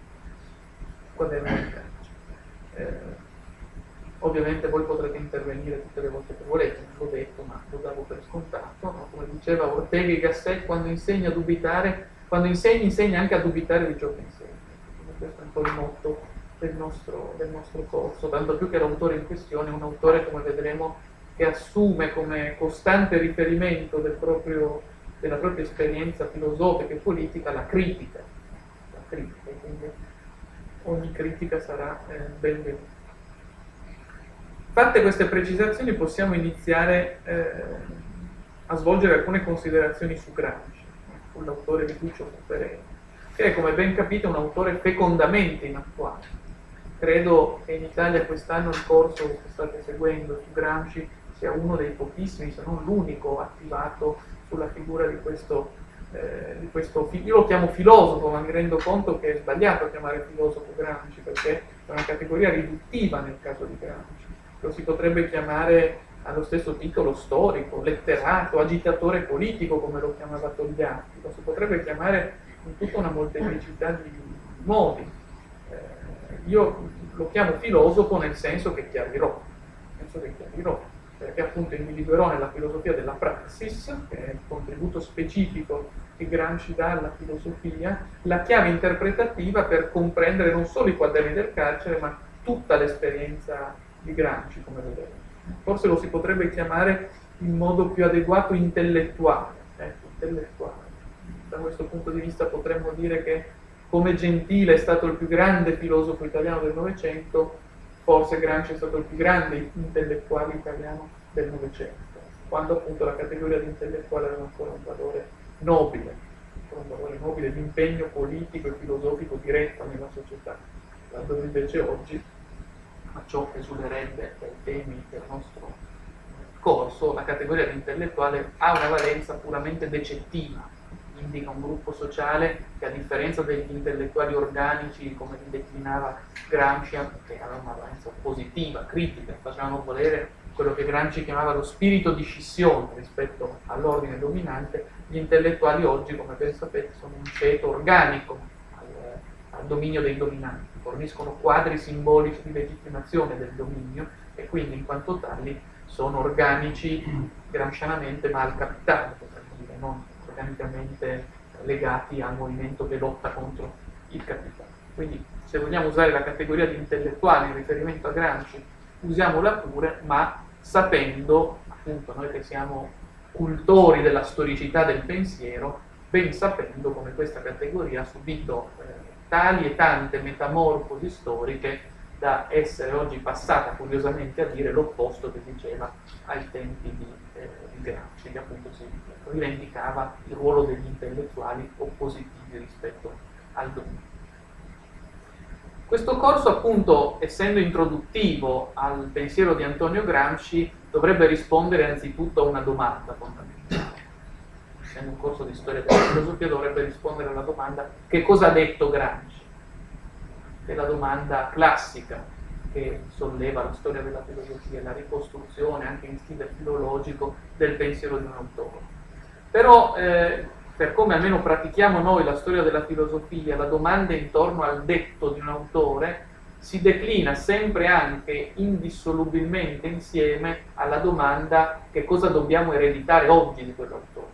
Quaderni del carcere. Eh, Ovviamente voi potrete intervenire tutte le volte che volete, non l'ho detto, ma lo davo per scontato, no? Come diceva Ortega y Gasset, quando insegna a dubitare, quando insegna, insegna anche a dubitare di ciò che insegna. Quindi questo è un po' il motto del nostro, del nostro corso, tanto più che l'autore in questione è un autore, come vedremo, che assume come costante riferimento del proprio, della propria esperienza filosofica e politica la critica. La critica, quindi ogni critica sarà eh, benvenuta. Fatte queste precisazioni possiamo iniziare eh, a svolgere alcune considerazioni su Gramsci, sull'autore di cui ci occuperemo, che è, come ben capite, un autore fecondamente inattuale. Credo che in Italia quest'anno il corso che state seguendo su Gramsci sia uno dei pochissimi, se non l'unico, attivato sulla figura di questo, eh, di questo, io lo chiamo filosofo, ma mi rendo conto che è sbagliato chiamare filosofo Gramsci, perché è una categoria riduttiva nel caso di Gramsci. Lo si potrebbe chiamare allo stesso titolo storico, letterato, agitatore politico, come lo chiamava Togliatti, lo si potrebbe chiamare in tutta una molteplicità di modi. Eh, io lo chiamo filosofo nel senso che chiarirò, nel senso che chiarirò, perché appunto individuerò nella filosofia della praxis, che è il contributo specifico che Gramsci dà alla filosofia, la chiave interpretativa per comprendere non solo i quaderni del carcere, ma tutta l'esperienza di Gramsci, come vedete. Forse lo si potrebbe chiamare in modo più adeguato intellettuale, ecco, intellettuale. Da questo punto di vista potremmo dire che, come Gentile è stato il più grande filosofo italiano del Novecento, forse Gramsci è stato il più grande intellettuale italiano del Novecento, quando appunto la categoria di intellettuale aveva ancora un valore nobile, un valore nobile di impegno politico e filosofico diretto nella società, laddove invece oggi, a ciò che esulerebbe dai temi del nostro corso, la categoria di intellettuale ha una valenza puramente decettiva, indica un gruppo sociale che, a differenza degli intellettuali organici, come li declinava Gramsci, che aveva una valenza positiva, critica, facevano volere quello che Gramsci chiamava lo spirito di scissione rispetto all'ordine dominante. Gli intellettuali oggi, come ben sapete, sono un ceto organico al, al dominio dei dominanti, forniscono quadri simbolici di legittimazione del dominio e quindi in quanto tali sono organici gramscianamente ma al capitale, potremmo dire, non organicamente legati al movimento che lotta contro il capitale. Quindi se vogliamo usare la categoria di intellettuale in riferimento a Gramsci, usiamola pure, ma sapendo, appunto noi che siamo cultori della storicità del pensiero, ben sapendo come questa categoria ha subito eh, tali e tante metamorfosi storiche da essere oggi passata curiosamente a dire l'opposto che diceva ai tempi di, eh, di Gramsci, che appunto si rivendicava il ruolo degli intellettuali oppositivi rispetto al dominio. Questo corso, appunto, essendo introduttivo al pensiero di Antonio Gramsci, dovrebbe rispondere anzitutto a una domanda fondamentale. Essendo un corso di storia della filosofia, dovrebbe rispondere alla domanda: che cosa ha detto Gramsci? Che è la domanda classica che solleva la storia della filosofia, la ricostruzione anche in stile filologico del pensiero di un autore. Però, eh, per come almeno pratichiamo noi la storia della filosofia, la domanda intorno al detto di un autore si declina sempre anche indissolubilmente insieme alla domanda: che cosa dobbiamo ereditare oggi di quell'autore.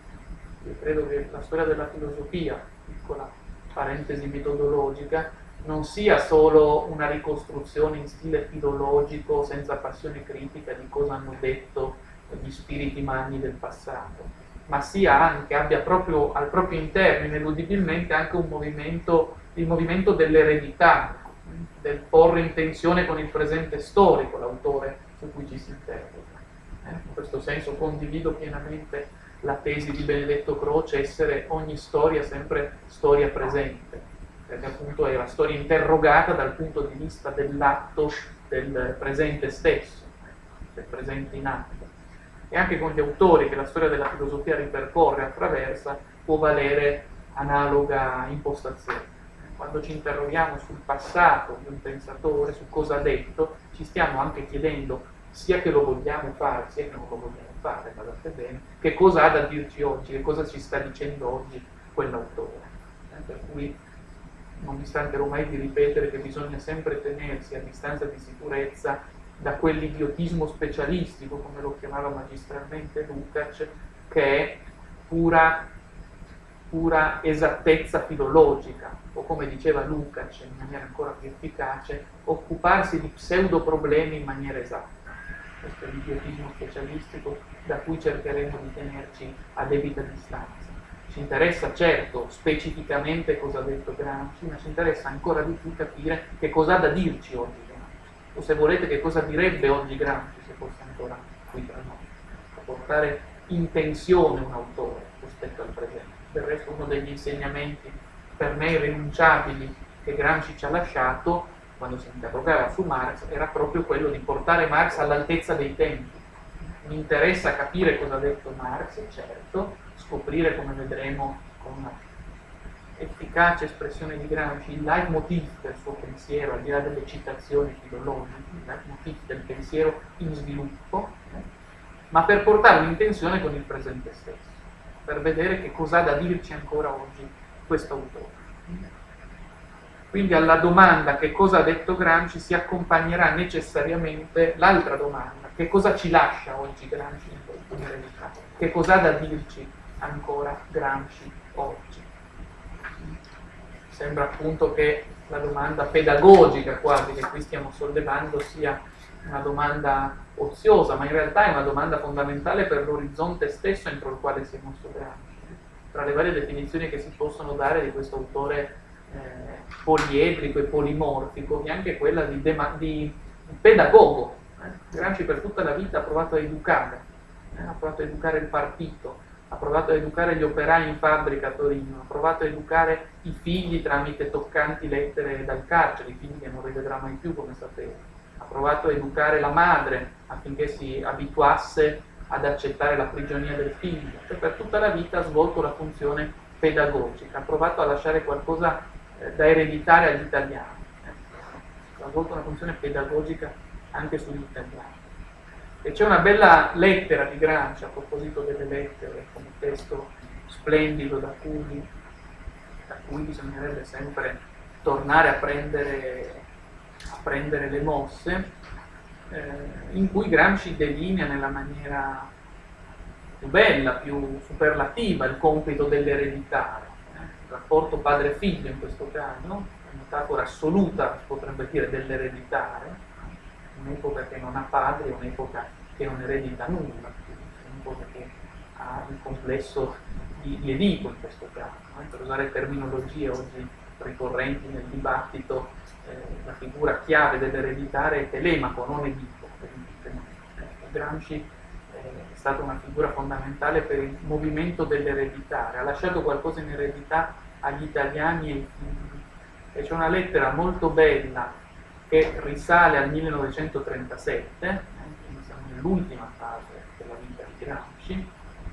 Io credo che la storia della filosofia, piccola parentesi metodologica, non sia solo una ricostruzione in stile filologico senza passione critica di cosa hanno detto gli spiriti magni del passato, ma sia anche, abbia proprio al proprio interno ineludibilmente anche un movimento, il movimento dell'eredità, del porre in tensione con il presente storico l'autore su cui ci si interroga. Eh? In questo senso condivido pienamente la tesi di Benedetto Croce, essere ogni storia sempre storia presente, perché appunto è la storia interrogata dal punto di vista dell'atto del presente stesso, del presente in atto. E anche con gli autori che la storia della filosofia ripercorre e attraversa può valere analoga impostazione. Quando ci interroghiamo sul passato di un pensatore, su cosa ha detto, ci stiamo anche chiedendo, sia che lo vogliamo fare, sia che non lo vogliamo fare, guardate bene, che cosa ha da dirci oggi, che cosa ci sta dicendo oggi quell'autore. Eh, per cui non mi stancherò mai di ripetere che bisogna sempre tenersi a distanza di sicurezza da quell'idiotismo specialistico, come lo chiamava magistralmente Lukács, che è pura, pura esattezza filologica, o come diceva Lukács in maniera ancora più efficace, occuparsi di pseudo problemi in maniera esatta. questo è l'idiotismo specialistico da cui cercheremo di tenerci a debita distanza. Ci interessa certo specificamente cosa ha detto Gramsci, ma ci interessa ancora di più capire che cosa ha da dirci oggi Gramsci, o se volete che cosa direbbe oggi Gramsci se fosse ancora qui tra noi, a portare in tensione un autore rispetto al presente. Del resto uno degli insegnamenti per me irrinunciabili che Gramsci ci ha lasciato quando si interrogava su Marx era proprio quello di portare Marx all'altezza dei tempi. Mi interessa capire cosa ha detto Marx, certo, scoprire, come vedremo con una efficace espressione di Gramsci, il leitmotiv del suo pensiero, al di là delle citazioni filologiche, il leitmotiv del pensiero in sviluppo, eh, ma per portarlo in tensione con il presente stesso, per vedere che cosa ha da dirci ancora oggi questo autore. Quindi alla domanda che cosa ha detto Gramsci si accompagnerà necessariamente l'altra domanda, che cosa ci lascia oggi Gramsci in eredità, che cosa ha da dirci ancora Gramsci oggi. Sembra appunto che la domanda pedagogica quasi che qui stiamo sollevando sia una domanda oziosa, ma in realtà è una domanda fondamentale per l'orizzonte stesso entro il quale si è mosso Gramsci. Tra le varie definizioni che si possono dare di questo autore Eh, poliedrico e polimorfico, e anche quella di, di pedagogo. Eh. Gramsci per tutta la vita ha provato a educare, eh, ha provato a educare il partito, ha provato a educare gli operai in fabbrica a Torino, ha provato a educare i figli tramite toccanti lettere dal carcere, i figli che non rivedrà mai più, come sapete. Ha provato a educare la madre affinché si abituasse ad accettare la prigionia del figlio. Cioè, per tutta la vita ha svolto la funzione pedagogica, ha provato a lasciare qualcosa da ereditare agli italiani, ha svolto una funzione pedagogica anche sugli italiani. E c'è una bella lettera di Gramsci a proposito delle lettere, come testo splendido da cui, da cui bisognerebbe sempre tornare a prendere, a prendere le mosse, eh, in cui Gramsci delinea nella maniera più bella, più superlativa il compito dell'ereditare. Il rapporto padre-figlio in questo caso, una metafora assoluta, si potrebbe dire, dell'ereditare, un'epoca che non ha padre, un'epoca che non eredita nulla, un'epoca che ha il complesso di, di Edipo in questo caso, no? Per usare terminologie oggi ricorrenti nel dibattito, eh, la figura chiave dell'ereditare è Telemaco, non Edipo. Gramsci è stata una figura fondamentale per il movimento dell'ereditare, ha lasciato qualcosa in eredità agli italiani e ai figli. E c'è una lettera molto bella che risale al millenovecentotrentasette, eh, quindi siamo nell'ultima fase della vita di Gramsci,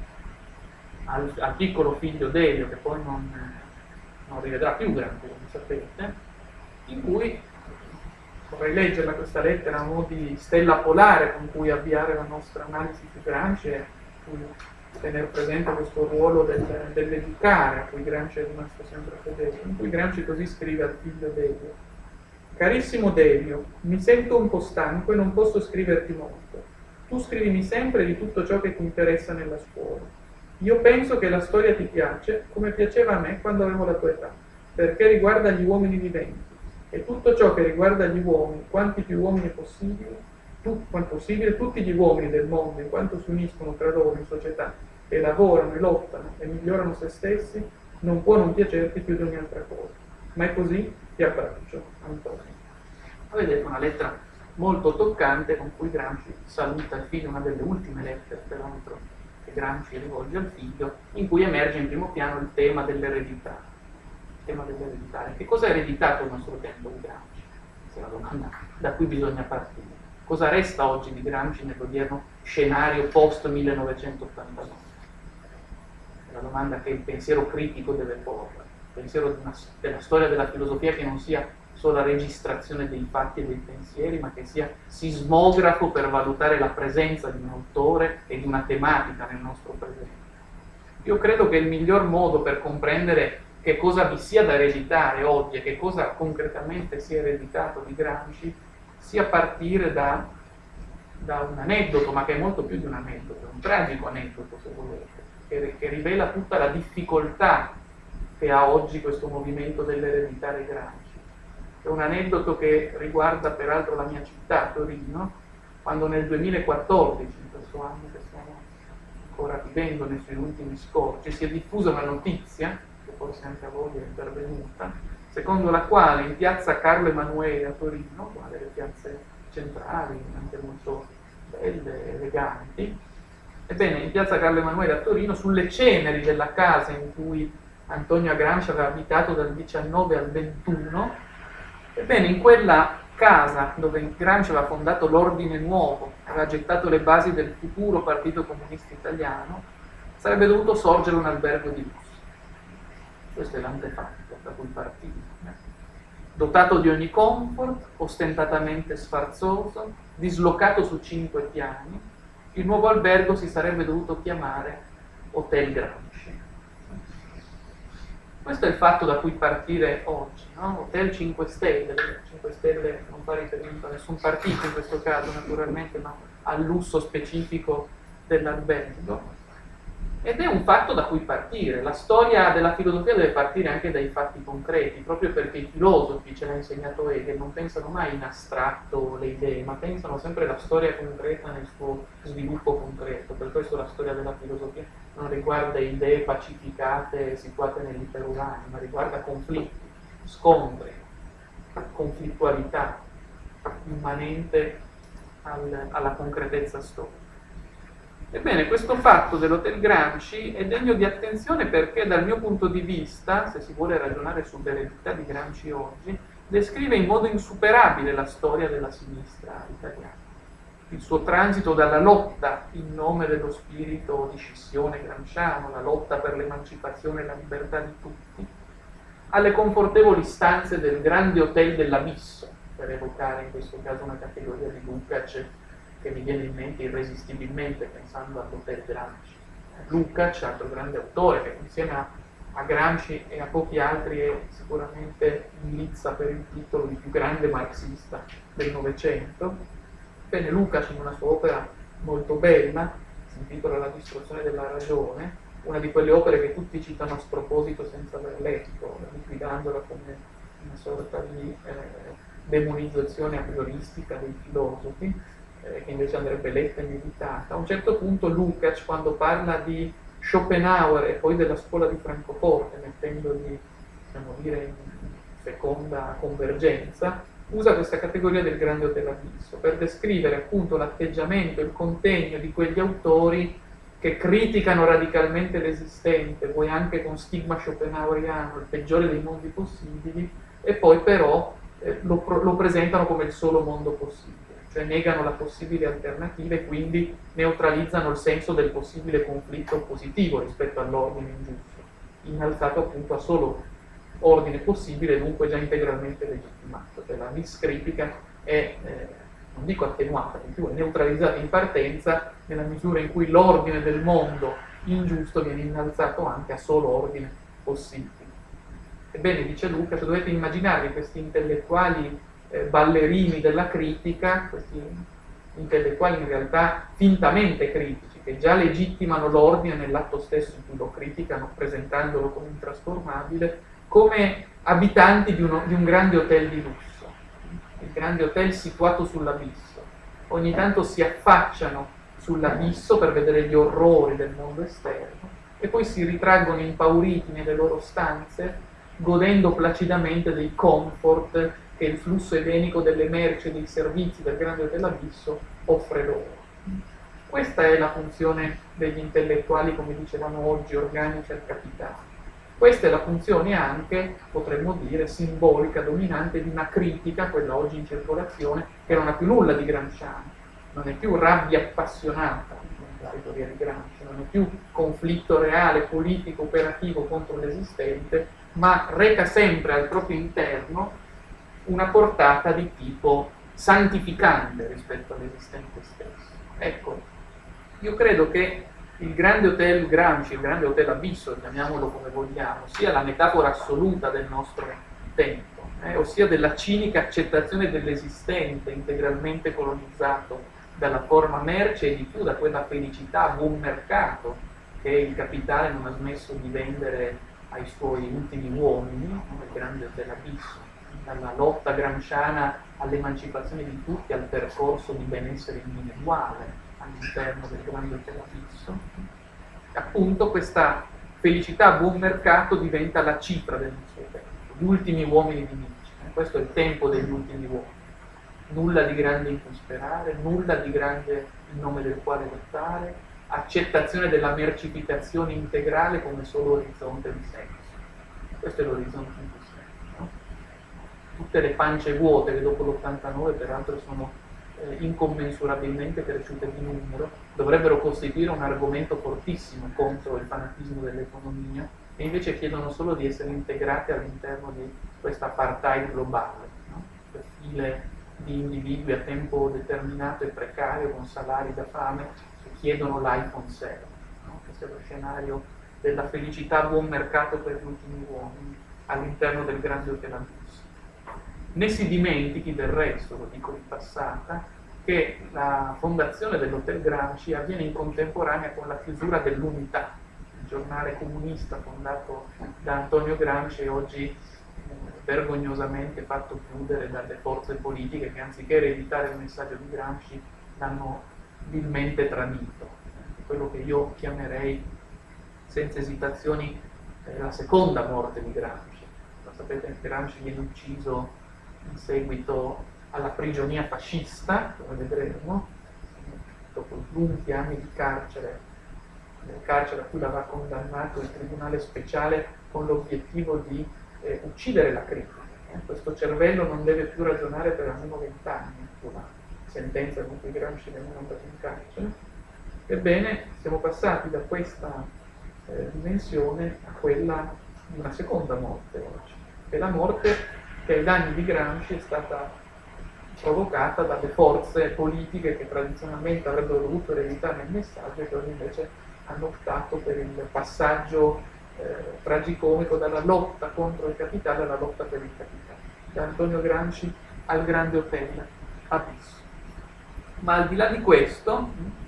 al, al piccolo figlio Delio, che poi non, non rivedrà più Gramsci, come sapete, in cui vorrei leggerla questa lettera a mo' di stella polare con cui avviare la nostra analisi su Gramsci e tenere presente questo ruolo del, dell'educare a cui Gramsci è rimasto sempre fedele, in cui Gramsci così scrive al figlio Delio: carissimo Delio, mi sento un po' stanco e non posso scriverti molto. Tu scrivimi sempre di tutto ciò che ti interessa nella scuola. Io penso che la storia ti piace come piaceva a me quando avevo la tua età, perché riguarda gli uomini viventi. E tutto ciò che riguarda gli uomini, quanti più uomini è possibile, tu, quanto possibile, tutti gli uomini del mondo, in quanto si uniscono tra loro in società e lavorano e lottano e migliorano se stessi, non può non piacerti più di ogni altra cosa. Ma è così, ti abbraccio, Antonio. Vedete una lettera molto toccante con cui Gramsci saluta il figlio, una delle ultime lettere peraltro che Gramsci rivolge al figlio, in cui emerge in primo piano il tema dell'eredità. tema dell'ereditare. Che cosa ha ereditato il nostro tempo di Gramsci? Questa è la domanda da cui bisogna partire. Cosa resta oggi di Gramsci nell'odierno scenario post millenovecentottantanove? È la domanda che il pensiero critico deve porre, il pensiero di una, della storia della filosofia che non sia solo la registrazione dei fatti e dei pensieri, ma che sia sismografo per valutare la presenza di un autore e di una tematica nel nostro presente. Io credo che il miglior modo per comprendere che cosa vi sia da ereditare oggi e che cosa concretamente sia ereditato di Gramsci sia partire da, da un aneddoto, ma che è molto più di un aneddoto, un tragico aneddoto se volete, che, che rivela tutta la difficoltà che ha oggi questo movimento dell'ereditare Gramsci. È un aneddoto che riguarda peraltro la mia città, Torino, quando nel duemilaquattordici, in questo anno che stiamo ancora vivendo nei suoi ultimi scorci, si è diffusa una notizia, che forse anche a voi è intervenuta, secondo la quale in piazza Carlo Emanuele a Torino, una delle piazze centrali, anche molto belle, eleganti, ebbene, in piazza Carlo Emanuele a Torino, sulle ceneri della casa in cui Antonio Gramsci aveva abitato dal diciannove al ventuno, ebbene, in quella casa dove Gramsci aveva fondato l'Ordine Nuovo, aveva gettato le basi del futuro Partito Comunista Italiano, sarebbe dovuto sorgere un albergo di lusso. Questo è l'antefatto da cui partire. Dotato di ogni comfort, ostentatamente sfarzoso, dislocato su cinque piani, il nuovo albergo si sarebbe dovuto chiamare Hotel Gramsci. Questo è il fatto da cui partire oggi, no? Hotel cinque Stelle, cinque Stelle non fa riferimento a nessun partito in questo caso naturalmente, ma al lusso specifico dell'albergo. Ed è un fatto da cui partire. La storia della filosofia deve partire anche dai fatti concreti, proprio perché i filosofi, ce l'ha insegnato Hegel, non pensano mai in astratto le idee, ma pensano sempre alla storia concreta nel suo sviluppo concreto. Per questo la storia della filosofia non riguarda idee pacificate situate nell'iperuranio, ma riguarda conflitti, scontri, conflittualità immanente al, alla concretezza storica. Ebbene, questo fatto dell'Hotel Gramsci è degno di attenzione perché dal mio punto di vista, se si vuole ragionare sull'eredità di Gramsci oggi, descrive in modo insuperabile la storia della sinistra italiana. Il suo transito dalla lotta in nome dello spirito di scissione gramsciano, la lotta per l'emancipazione e la libertà di tutti, alle confortevoli stanze del grande hotel dell'Abisso, per evocare in questo caso una categoria di Lukács che mi viene in mente irresistibilmente pensando all'Hotel Gramsci. Lukács, altro grande autore, che insieme a, a Gramsci e a pochi altri è sicuramente in lizza per il titolo di più grande marxista del Novecento. Bene, Lukács in una sua opera molto bella, si intitola La distruzione della ragione, una di quelle opere che tutti citano a sproposito senza aver letto, liquidandola come una sorta di eh, demonizzazione a prioristica dei filosofi, che invece andrebbe letta e meditata. A un certo punto Lukács, quando parla di Schopenhauer e poi della scuola di Francoforte, mettendoli, possiamo dire, in feconda convergenza, usa questa categoria del grande hotel abisso per descrivere appunto l'atteggiamento, il contegno di quegli autori che criticano radicalmente l'esistente, poi anche con stigma schopenhaueriano, il peggiore dei mondi possibili, e poi però eh, lo, lo presentano come il solo mondo possibile. Cioè negano la possibile alternativa e quindi neutralizzano il senso del possibile conflitto positivo rispetto all'ordine ingiusto, innalzato appunto a solo ordine possibile e dunque già integralmente legittimato. Cioè la miscritica è, eh, non dico attenuata, in più è neutralizzata in partenza nella misura in cui l'ordine del mondo ingiusto viene innalzato anche a solo ordine possibile. Ebbene, dice Lukács, dovete immaginarvi questi intellettuali Eh, ballerini della critica, questi intellettuali in realtà fintamente critici, che già legittimano l'ordine nell'atto stesso in cui lo criticano, presentandolo come intrasformabile, come abitanti di, uno, di un grande hotel di lusso, il grande hotel situato sull'abisso. Ogni tanto si affacciano sull'abisso per vedere gli orrori del mondo esterno e poi si ritraggono impauriti nelle loro stanze, godendo placidamente dei comfort che il flusso edenico delle merci e dei servizi del grande hotel abisso offre loro. Questa è la funzione degli intellettuali, come dicevamo oggi, organici al capitale. Questa è la funzione anche, potremmo dire, simbolica, dominante di una critica, quella oggi in circolazione, che non ha più nulla di gramsciano, non è più rabbia appassionata, la teoria di Gramsci, non è più conflitto reale, politico, operativo contro l'esistente, ma reca sempre al proprio interno una portata di tipo santificante rispetto all'esistente stesso. Ecco, io credo che il grande hotel Gramsci, il grande hotel abisso, chiamiamolo come vogliamo, sia la metafora assoluta del nostro tempo, eh, ossia della cinica accettazione dell'esistente integralmente colonizzato dalla forma merce e di più da quella felicità a buon mercato che il capitale non ha smesso di vendere ai suoi ultimi uomini, come il grande hotel abisso. dalla lotta gramsciana all'emancipazione di tutti, al percorso di benessere individuale all'interno del grande hotel Abisso. Appunto questa felicità a buon mercato diventa la cifra del suo tempo, gli ultimi uomini di Nietzsche. Questo è il tempo degli ultimi uomini. Nulla di grande in cui sperare, nulla di grande in nome del quale lottare, accettazione della mercificazione integrale come solo orizzonte di senso. Questo è l'orizzonte in cui siamo, no? Tutte le pance vuote che dopo l'ottantanove peraltro sono eh, incommensurabilmente cresciute di numero, dovrebbero costituire un argomento fortissimo contro il fanatismo dell'economia, e invece chiedono solo di essere integrati all'interno di questa apartheid globale, no? Per file di individui a tempo determinato e precario con salari da fame che chiedono l'iPhone sei, no? Questo è lo scenario della felicità a buon mercato per gli ultimi uomini all'interno del grande hotel Abisso. Ne si dimentichi del resto, lo dico di passata, che la fondazione dell'Hotel Gramsci avviene in contemporanea con la chiusura dell'Unità, il giornale comunista fondato da Antonio Gramsci e oggi vergognosamente fatto chiudere dalle forze politiche che, anziché ereditare il messaggio di Gramsci, l'hanno vilmente tradito. Quello che io chiamerei senza esitazioni eh, la seconda morte di Gramsci. Lo sapete che Gramsci viene ucciso in seguito alla prigionia fascista, come vedremo, dopo lunghi anni di carcere, nel carcere a cui l'aveva condannato il Tribunale Speciale con l'obiettivo di Eh, uccidere la critica. Eh? Questo cervello non deve più ragionare per almeno vent'anni, la sentenza con cui Gramsci veniva andato in carcere. Ebbene, siamo passati da questa eh, dimensione a quella di una seconda morte oggi, che è la morte che ai danni di Gramsci è stata provocata dalle forze politiche che tradizionalmente avrebbero dovuto ereditare il messaggio e che oggi invece hanno optato per il passaggio Eh, tragicomico dalla lotta contro il capitale alla lotta per il capitale, da Antonio Gramsci al grande hotel Abisso. Ma al di là di questo,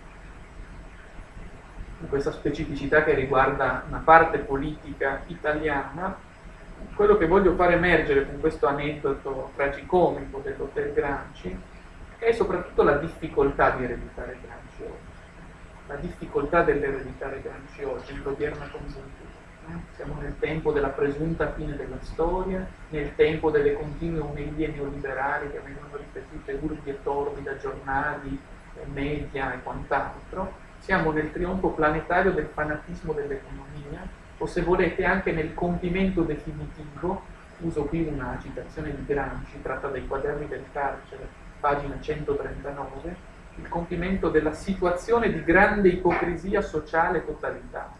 di questa specificità che riguarda una parte politica italiana, quello che voglio far emergere con questo aneddoto tragicomico dell'hotel Gramsci è soprattutto la difficoltà di ereditare Gramsci oggi, la difficoltà dell'ereditare Gramsci oggi nell'odierna congiuntura. Siamo nel tempo della presunta fine della storia, nel tempo delle continue omelie neoliberali che vengono ripetute urbi e torbi da giornali, media e quant'altro. Siamo nel trionfo planetario del fanatismo dell'economia, o se volete anche nel compimento definitivo, uso qui una citazione di Gramsci tratta dai Quaderni del carcere, pagina centotrentanove, il compimento della situazione di grande ipocrisia sociale totalitaria.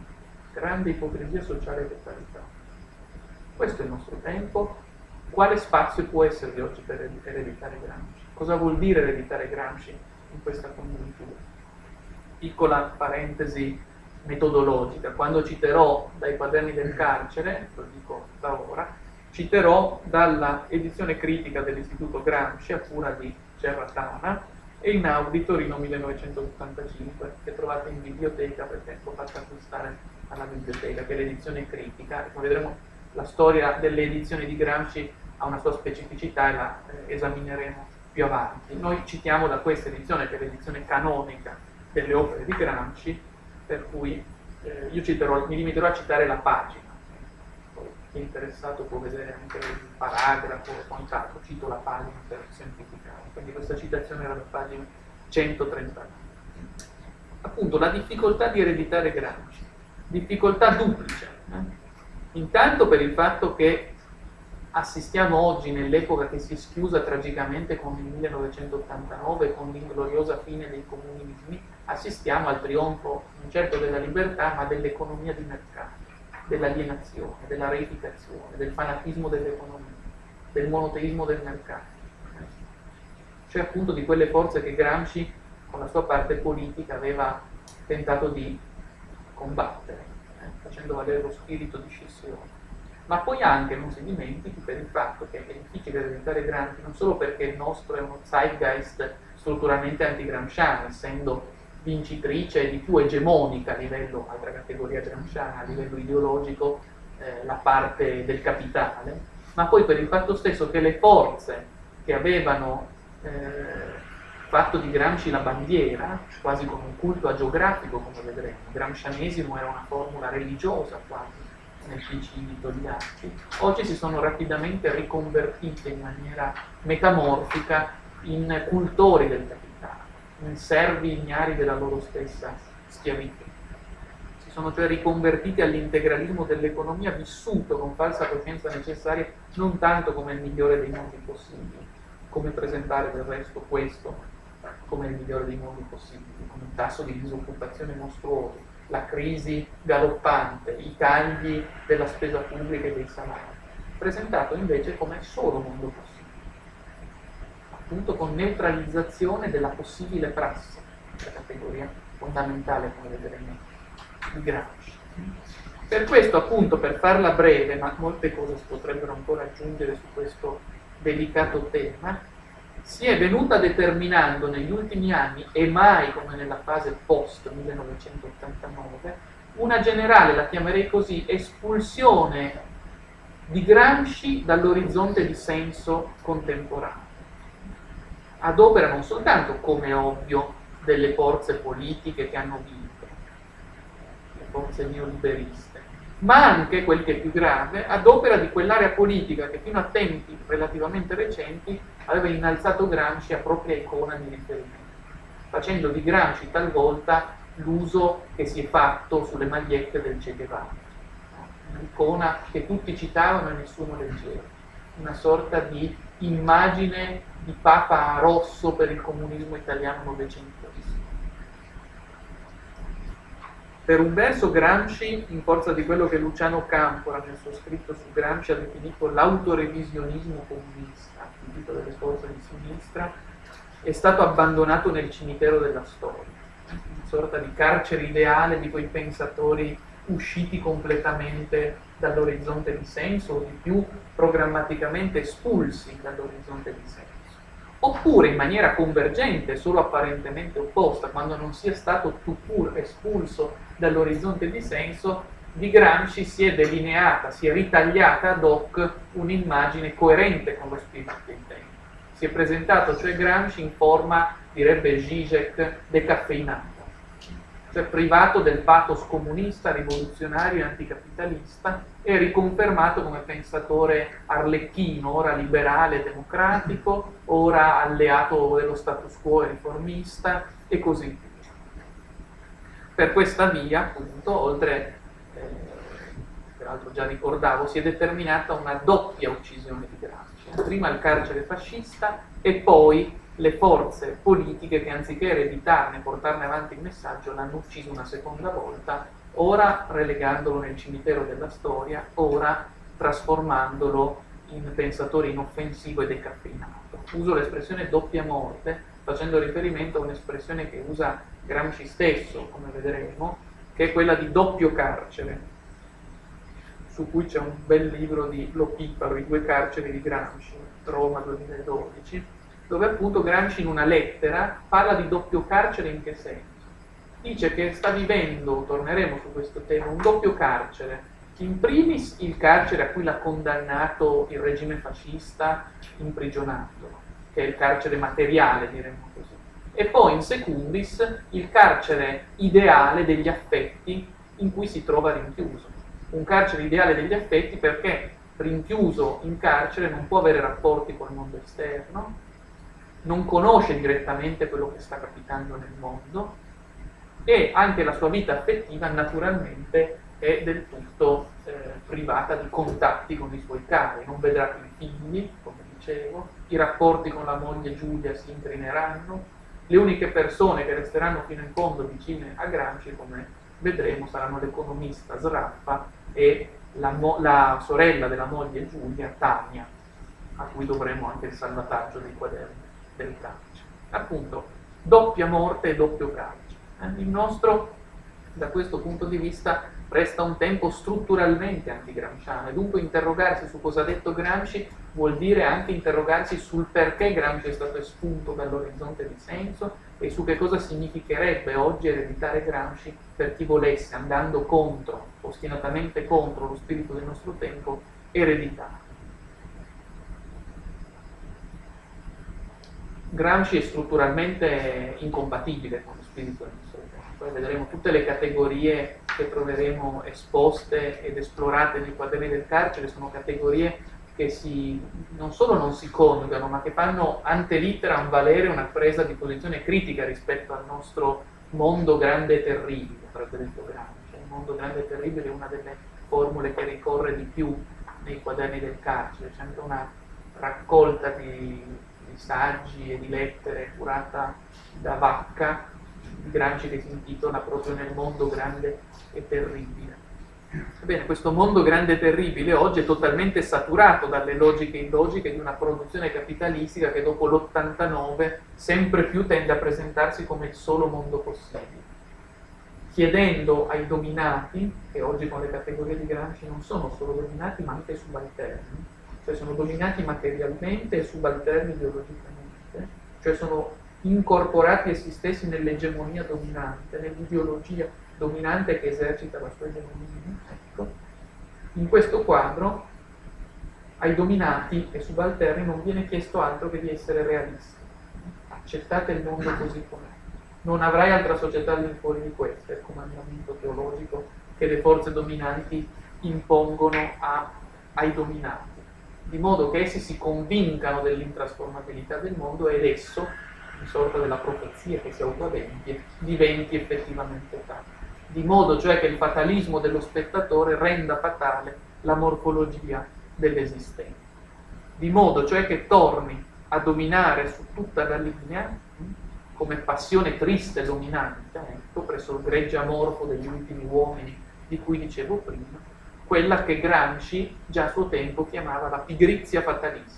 Grande ipocrisia sociale e totalità. Questo è il nostro tempo. Quale spazio può esservi oggi per ereditare Gramsci? Cosa vuol dire ereditare Gramsci in questa congiuntura? Piccola parentesi metodologica. Quando citerò dai Quaderni del carcere, lo dico da ora, citerò dalla edizione critica dell'Istituto Gramsci a cura di Cerratana e in audito Torino millenovecentottantacinque, che trovate in biblioteca perché l'ho fatta acquistare alla biblioteca, che è l'edizione critica, e come vedremo la storia delle edizioni di Gramsci ha una sua specificità e la eh, esamineremo più avanti. Noi citiamo da questa edizione, che è l'edizione canonica delle opere di Gramsci, per cui eh, io citerò, mi limiterò a citare la pagina. Poi, chi è interessato può vedere anche il paragrafo o quant'altro, cito la pagina per semplificare. Quindi questa citazione era la pagina centotrentanove. Appunto, la difficoltà di ereditare Gramsci. Difficoltà duplice, eh? Intanto per il fatto che assistiamo oggi, nell'epoca che si schiusa tragicamente con il millenovecentottantanove, con l'ingloriosa fine dei comunismi, assistiamo al trionfo non certo della libertà, ma dell'economia di mercato, dell'alienazione, della reificazione, del fanatismo dell'economia, del monoteismo del mercato. Cioè appunto di quelle forze che Gramsci, con la sua parte politica, aveva tentato di combattere, eh, facendo valere lo spirito di scissione. Ma poi anche, non si dimentichi, per il fatto che è difficile ereditare Gramsci, non solo perché il nostro è uno zeitgeist strutturalmente anti-gramsciano, essendo vincitrice e di più egemonica a livello, altra categoria gramsciana, a livello ideologico, eh, la parte del capitale, ma poi per il fatto stesso che le forze che avevano eh, fatto di Gramsci la bandiera, quasi come un culto agiografico, come vedremo, il gramscianesimo era una formula religiosa quasi nel P C di Togliatti, oggi si sono rapidamente riconvertite in maniera metamorfica in cultori del capitale, in servi ignari della loro stessa schiavitù. Si sono cioè riconvertiti all'integralismo dell'economia vissuto con falsa coscienza necessaria non tanto come il migliore dei mondi possibili, come presentare del resto questo come il migliore dei mondi possibili, con un tasso di disoccupazione mostruoso, la crisi galoppante, i tagli della spesa pubblica e dei salari, presentato invece come solo mondo possibile, appunto con neutralizzazione della possibile prassi, la categoria fondamentale, come vedremo, di Gramsci. Per questo, appunto, per farla breve, ma molte cose si potrebbero ancora aggiungere su questo delicato tema, si è venuta determinando negli ultimi anni, e mai come nella fase post millenovecentottantanove, una generale, la chiamerei così, espulsione di Gramsci dall'orizzonte di senso contemporaneo, ad opera non soltanto, come è ovvio, delle forze politiche che hanno vinto, le forze neoliberiste, ma anche, quel che è più grave, ad opera di quell'area politica che fino a tempi relativamente recenti aveva innalzato Gramsci a propria icona di riferimento, facendo di Gramsci talvolta l'uso che si è fatto sulle magliette del Che Guevara, un'icona che tutti citavano e nessuno leggeva, una sorta di immagine di Papa rosso per il comunismo italiano novecentesco. Per un verso Gramsci, in forza di quello che Luciano Campora nel suo scritto su Gramsci ha definito l'autorevisionismo comunista, il titolo delle forze di sinistra, è stato abbandonato nel cimitero della storia, una sorta di carcere ideale di quei pensatori usciti completamente dall'orizzonte di senso o di più programmaticamente espulsi dall'orizzonte di senso. Oppure in maniera convergente, solo apparentemente opposta, quando non sia stato tout court espulso dall'orizzonte di senso, di Gramsci si è delineata, si è ritagliata ad hoc un'immagine coerente con lo spirito dei tempi. Si è presentato cioè Gramsci in forma, direbbe Zizek, decaffeinata, cioè privato del pathos comunista, rivoluzionario e anticapitalista, e riconfermato come pensatore arlecchino, ora liberale e democratico, ora alleato dello status quo e riformista, e così via. Per questa via, appunto, oltre, eh, peraltro già ricordavo, si è determinata una doppia uccisione di Gramsci. Prima il carcere fascista e poi le forze politiche che anziché ereditarne e portarne avanti il messaggio l'hanno ucciso una seconda volta, ora relegandolo nel cimitero della storia, ora trasformandolo in pensatore inoffensivo e decaffeinato. Uso l'espressione doppia morte facendo riferimento a un'espressione che usa Gramsci stesso, come vedremo, che è quella di doppio carcere, su cui c'è un bel libro di Lo Pipparo, I due carceri di Gramsci, Roma duemiladodici, dove appunto Gramsci in una lettera parla di doppio carcere. In che senso? Dice che sta vivendo, torneremo su questo tema, un doppio carcere. In primis il carcere a cui l'ha condannato il regime fascista imprigionandolo, che è il carcere materiale, diremmo così. E poi in secundis il carcere ideale degli affetti in cui si trova rinchiuso. Un carcere ideale degli affetti perché rinchiuso in carcere non può avere rapporti col mondo esterno, non conosce direttamente quello che sta capitando nel mondo, e anche la sua vita affettiva naturalmente è del tutto eh, privata di contatti con i suoi cari, non vedrà più i figli, come dicevo, i rapporti con la moglie Giulia si incrineranno, le uniche persone che resteranno fino in fondo vicine a Gramsci, come vedremo, saranno l'economista Sraffa e la, mo- la sorella della moglie Giulia, Tania, a cui dovremo anche il salvataggio dei quaderni del carcere. Appunto, doppia morte e doppio carcere. Il nostro, da questo punto di vista, resta un tempo strutturalmente antigramsciano, e dunque interrogarsi su cosa ha detto Gramsci vuol dire anche interrogarsi sul perché Gramsci è stato espunto dall'orizzonte di senso e su che cosa significherebbe oggi ereditare Gramsci per chi volesse, andando contro, ostinatamente contro lo spirito del nostro tempo, ereditare. Gramsci è strutturalmente incompatibile con lo spirito del nostro tempo. Poi vedremo tutte le categorie che troveremo esposte ed esplorate nei quaderni del carcere, sono categorie che si, non solo non si coniugano, ma che fanno ante litteram valere una presa di posizione critica rispetto al nostro mondo grande e terribile, avrebbe detto Gramsci. Il mondo grande e terribile è una delle formule che ricorre di più nei quaderni del carcere, c'è anche una raccolta di, di saggi e di lettere curata da Vacca, di Gramsci, che si intitola proprio Nel mondo grande e terribile. Ebbene, questo mondo grande e terribile oggi è totalmente saturato dalle logiche illogiche di una produzione capitalistica che dopo l'ottantanove sempre più tende a presentarsi come il solo mondo possibile, chiedendo ai dominati, che oggi con le categorie di Gramsci non sono solo dominati ma anche subalterni, cioè sono dominati materialmente e subalterni ideologicamente, cioè sono incorporati essi stessi nell'egemonia dominante, nell'ideologia dominante che esercita la sua egemonia. Ecco. In questo quadro ai dominati e subalterni non viene chiesto altro che di essere realisti. Accettate il mondo così com'è. Non avrai altra società all'infuori di questo, è il comandamento teologico che le forze dominanti impongono a, ai dominati, di modo che essi si convincano dell'intrasformabilità del mondo ed esso, in sorta della profezia che si autoadempie, diventi effettivamente tale. Di modo cioè che il fatalismo dello spettatore renda fatale la morfologia dell'esistenza. Di modo cioè che torni a dominare su tutta la linea, come passione triste e dominante, ecco, presso il gregge amorfo degli ultimi uomini di cui dicevo prima, quella che Gramsci già a suo tempo chiamava la pigrizia fatalistica.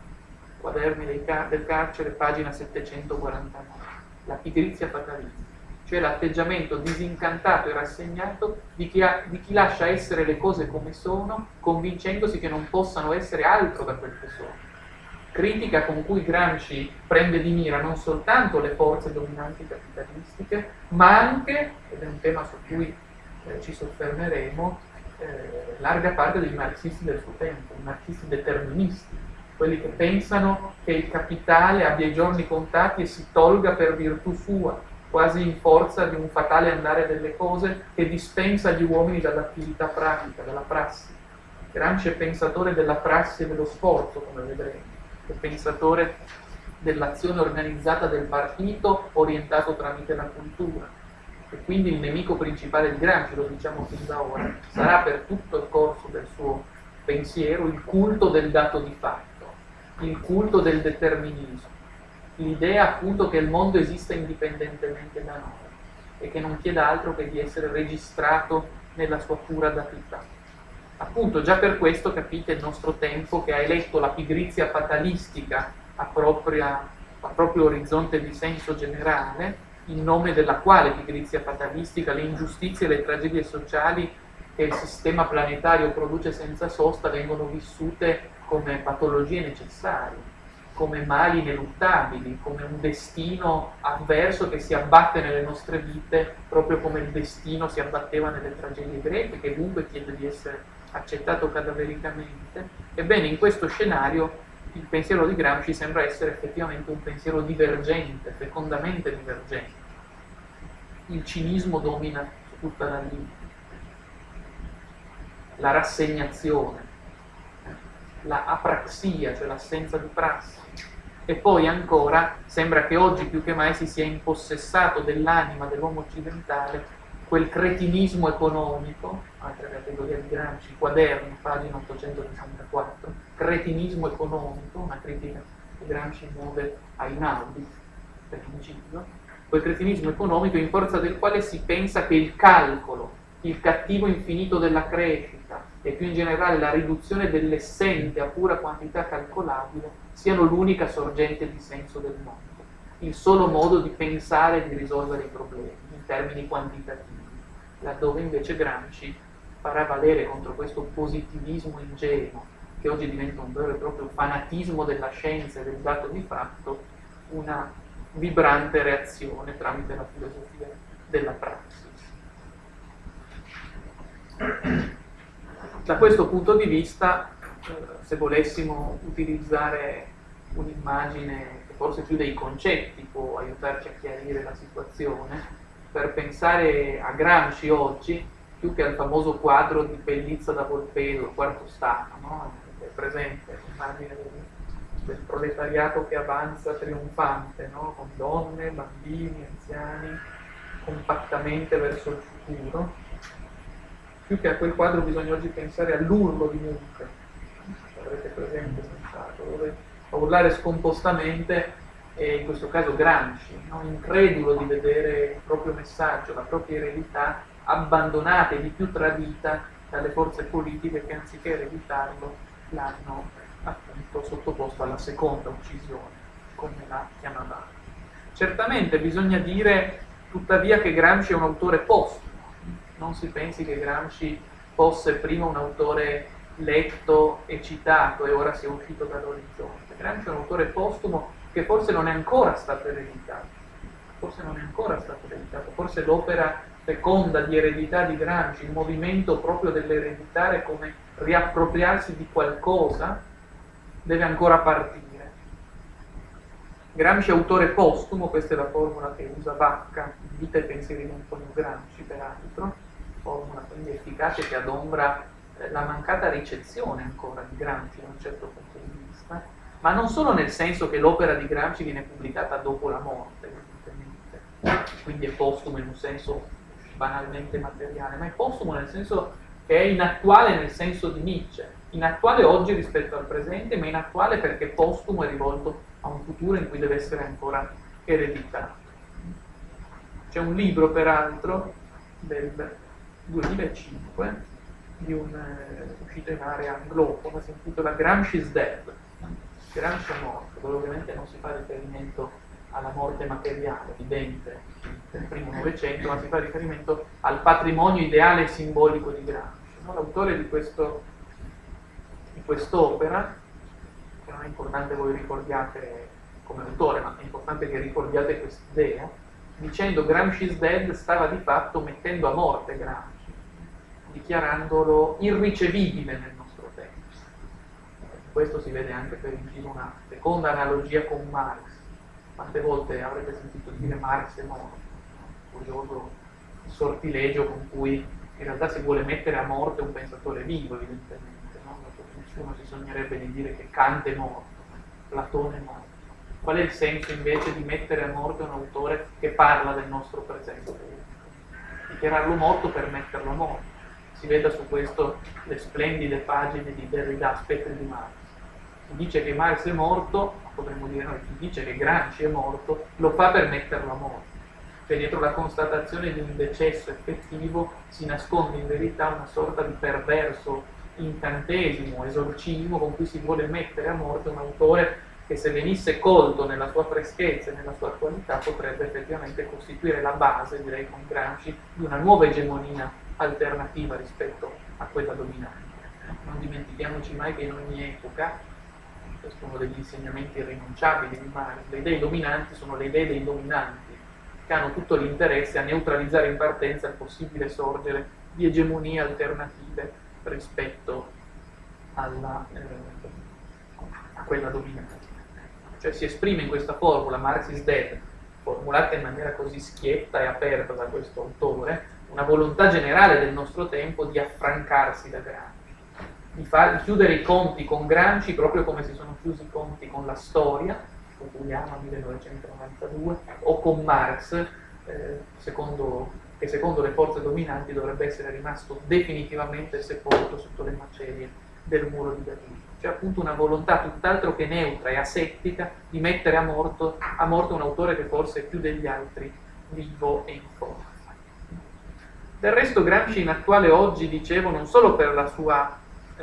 Quaderni del, car- del carcere, pagina settecentoquarantanove. La pigrizia fatalistica, cioè l'atteggiamento disincantato e rassegnato di chi, ha, di chi lascia essere le cose come sono, convincendosi che non possano essere altro da quel che sono. Critica con cui Gramsci prende di mira non soltanto le forze dominanti capitalistiche, ma anche, ed è un tema su cui eh, ci soffermeremo, eh, larga parte dei marxisti del suo tempo, i marxisti deterministi, quelli che pensano che il capitale abbia i giorni contati e si tolga per virtù sua, quasi in forza di un fatale andare delle cose che dispensa gli uomini dall'attività pratica, dalla prassi. Gramsci è pensatore della prassi e dello sforzo, come vedremo, è pensatore dell'azione organizzata del partito orientato tramite la cultura. E quindi il nemico principale di Gramsci, lo diciamo fin da ora, sarà per tutto il corso del suo pensiero il culto del dato di fatto, il culto del determinismo, l'idea appunto che il mondo esista indipendentemente da noi e che non chieda altro che di essere registrato nella sua pura datità. Appunto già per questo capite il nostro tempo che ha eletto la pigrizia fatalistica a, propria, a proprio orizzonte di senso generale, in nome della quale pigrizia fatalistica le ingiustizie e le tragedie sociali che il sistema planetario produce senza sosta vengono vissute come patologie necessarie, come mali ineluttabili, come un destino avverso che si abbatte nelle nostre vite, proprio come il destino si abbatteva nelle tragedie greche, che dunque chiede di essere accettato cadavericamente. Ebbene, in questo scenario il pensiero di Gramsci sembra essere effettivamente un pensiero divergente, fecondamente divergente. Il cinismo domina su tutta la linea, la rassegnazione, la apraxia, cioè l'assenza di prassi. E poi ancora sembra che oggi più che mai si sia impossessato dell'anima dell'uomo occidentale quel cretinismo economico, altra categoria di Gramsci, quaderno, pagina ottocentosessantaquattro, cretinismo economico, una critica che Gramsci muove a Einaudi, per principio, quel cretinismo economico in forza del quale si pensa che il calcolo, il cattivo infinito della crescita e più in generale la riduzione dell'essente a pura quantità calcolabile siano l'unica sorgente di senso del mondo, il solo modo di pensare e di risolvere i problemi in termini quantitativi, laddove invece Gramsci farà valere contro questo positivismo ingenuo, che oggi diventa un vero e proprio fanatismo della scienza e del dato di fatto, una vibrante reazione tramite la filosofia della praxis. Da questo punto di vista, eh, se volessimo utilizzare un'immagine che forse più dei concetti può aiutarci a chiarire la situazione, per pensare a Gramsci oggi, più che al famoso quadro di Pellizza da Volpedo, quarto stato, no? È presente l'immagine del, del proletariato che avanza trionfante, no? Con donne, bambini, anziani, compattamente verso il futuro. Più che a quel quadro bisogna oggi pensare all'urlo di Munch, avrete presente senz'altro, dove a urlare scompostamente e in questo caso Gramsci, no? Incredulo di vedere il proprio messaggio, la propria eredità abbandonata e di più tradita dalle forze politiche che anziché ereditarlo l'hanno appunto sottoposto alla seconda uccisione, come la chiamava. Certamente bisogna dire tuttavia che Gramsci è un autore postumo, non si pensi che Gramsci fosse prima un autore letto e citato e ora sia uscito dall'orizzonte. Gramsci è un autore postumo che forse non è ancora stato ereditato, forse non è ancora stato ereditato, forse l'opera feconda di eredità di Gramsci, il movimento proprio dell'ereditare come riappropriarsi di qualcosa, deve ancora partire. Gramsci è autore postumo, questa è la formula che usa Vacca, Vita e pensieri di Antonio Gramsci, peraltro, formula quindi efficace che adombra eh, la mancata ricezione ancora di Gramsci da un certo punto di vista, ma non solo nel senso che l'opera di Gramsci viene pubblicata dopo la morte, evidentemente, quindi è postumo in un senso banalmente materiale, ma è postumo nel senso che è inattuale nel senso di Nietzsche, inattuale oggi rispetto al presente, ma inattuale perché postumo è rivolto a un futuro in cui deve essere ancora ereditato. C'è un libro, peraltro, del duemilacinque, di un eh, uscito in area anglofona, si intitola Gramsci's Dead, Gramsci è morto, dove ovviamente non si fa riferimento alla morte materiale, evidente, del primo Novecento, ma si fa riferimento al patrimonio ideale e simbolico di Gramsci. No? L'autore di, questo, di quest'opera, che non è importante voi ricordiate come autore, ma è importante che ricordiate quest'idea, dicendo Gramsci's Dead stava di fatto mettendo a morte Gramsci, dichiarandolo irricevibile nel nostro tempo. Questo si vede anche per inciso una seconda analogia con Marx. Quante volte avrete sentito dire Marx è morto? Curioso sortilegio con cui in realtà si vuole mettere a morte un pensatore vivo, evidentemente, no? Nessuno si sognerebbe di dire che Kant è morto, Platone è morto. Qual è il senso invece di mettere a morte un autore che parla del nostro presente? Dichiararlo morto per metterlo a morte. Si veda su questo le splendide pagine di Derrida, Spettri di Marx. Chi dice che Marx è morto, potremmo dire noi, chi dice che Gramsci è morto, lo fa per metterlo a morte. Cioè dietro la constatazione di un decesso effettivo si nasconde in verità una sorta di perverso incantesimo, esorcismo con cui si vuole mettere a morte un autore che se venisse colto nella sua freschezza e nella sua attualità potrebbe effettivamente costituire la base, direi con Gramsci, di una nuova egemonia alternativa rispetto a quella dominante. Non dimentichiamoci mai che in ogni epoca, questo è uno degli insegnamenti irrinunciabili di Marx, le idee dominanti sono le idee dei dominanti, che hanno tutto l'interesse a neutralizzare in partenza il possibile sorgere di egemonie alternative rispetto alla, eh, a quella dominante. Cioè si esprime in questa formula, Marx is dead, formulata in maniera così schietta e aperta da questo autore, una volontà generale del nostro tempo di affrancarsi da Gramsci, di, far, di chiudere i conti con Gramsci proprio come si sono chiusi i conti con la storia, Fukuyama millenovecentonovantadue, o con Marx, eh, secondo, che secondo le forze dominanti dovrebbe essere rimasto definitivamente sepolto sotto le macerie del muro di Berlino. C'è appunto una volontà tutt'altro che neutra e asettica di mettere a, morto, a morte un autore che forse è più degli altri vivo e in forza. Del resto Gramsci in attuale oggi, dicevo, non solo per la sua eh,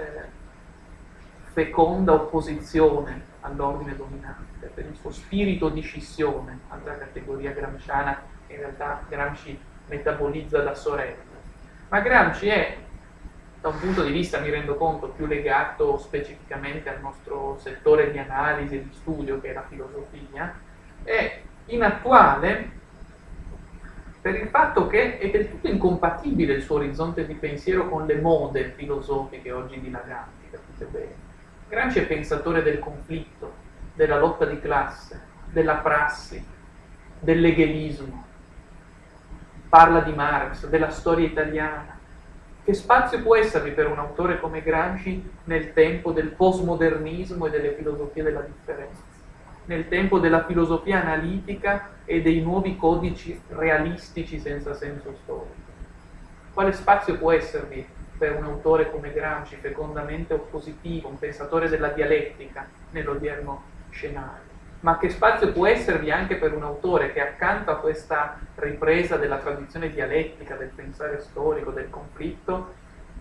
feconda opposizione all'ordine dominante, per il suo spirito di scissione, altra categoria gramsciana che in realtà Gramsci metabolizza da sorella, ma Gramsci è, da un punto di vista, mi rendo conto, più legato specificamente al nostro settore di analisi e di studio, che è la filosofia, è inattuale per il fatto che è del tutto incompatibile il suo orizzonte di pensiero con le mode filosofiche oggi dilaganti, capite bene? Gramsci è pensatore del conflitto, della lotta di classe, della prassi, del leghelismo, parla di Marx, della storia italiana. Che spazio può esservi per un autore come Gramsci nel tempo del postmodernismo e delle filosofie della differenza, nel tempo della filosofia analitica e dei nuovi codici realistici senza senso storico? Quale spazio può esservi per un autore come Gramsci, fecondamente oppositivo, un pensatore della dialettica nell'odierno scenario? Ma che spazio può esservi anche per un autore che accanto a questa ripresa della tradizione dialettica, del pensare storico, del conflitto,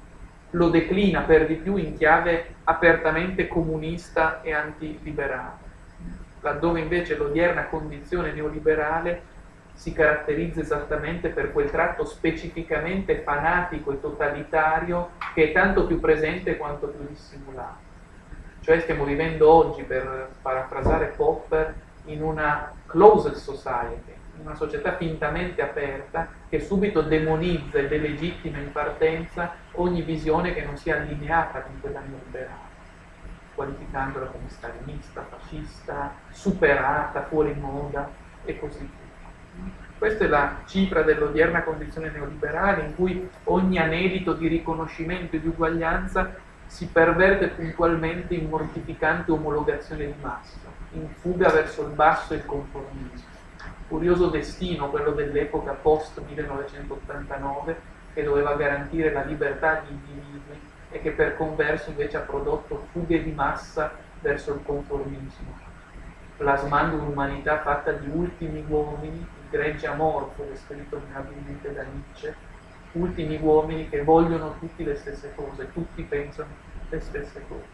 lo declina per di più in chiave apertamente comunista e antiliberale, laddove invece l'odierna condizione neoliberale si caratterizza esattamente per quel tratto specificamente fanatico e totalitario che è tanto più presente quanto più dissimulato. Cioè stiamo vivendo oggi, per parafrasare Popper, in una closed society, in una società fintamente aperta che subito demonizza e delegittima in partenza ogni visione che non sia allineata con quella neoliberale, qualificandola come stalinista, fascista, superata, fuori moda e così via. Questa è la cifra dell'odierna condizione neoliberale, in cui ogni anelito di riconoscimento e di uguaglianza si perverte puntualmente in mortificante omologazione di massa, in fuga verso il basso e il conformismo. Curioso destino quello dell'epoca post millenovecentottantanove, che doveva garantire la libertà di individui e che per converso invece ha prodotto fughe di massa verso il conformismo, plasmando un'umanità fatta di ultimi uomini, il gregge amorfo descritto mirabilmente da Nietzsche, ultimi uomini che vogliono tutti le stesse cose, tutti pensano le stesse cose.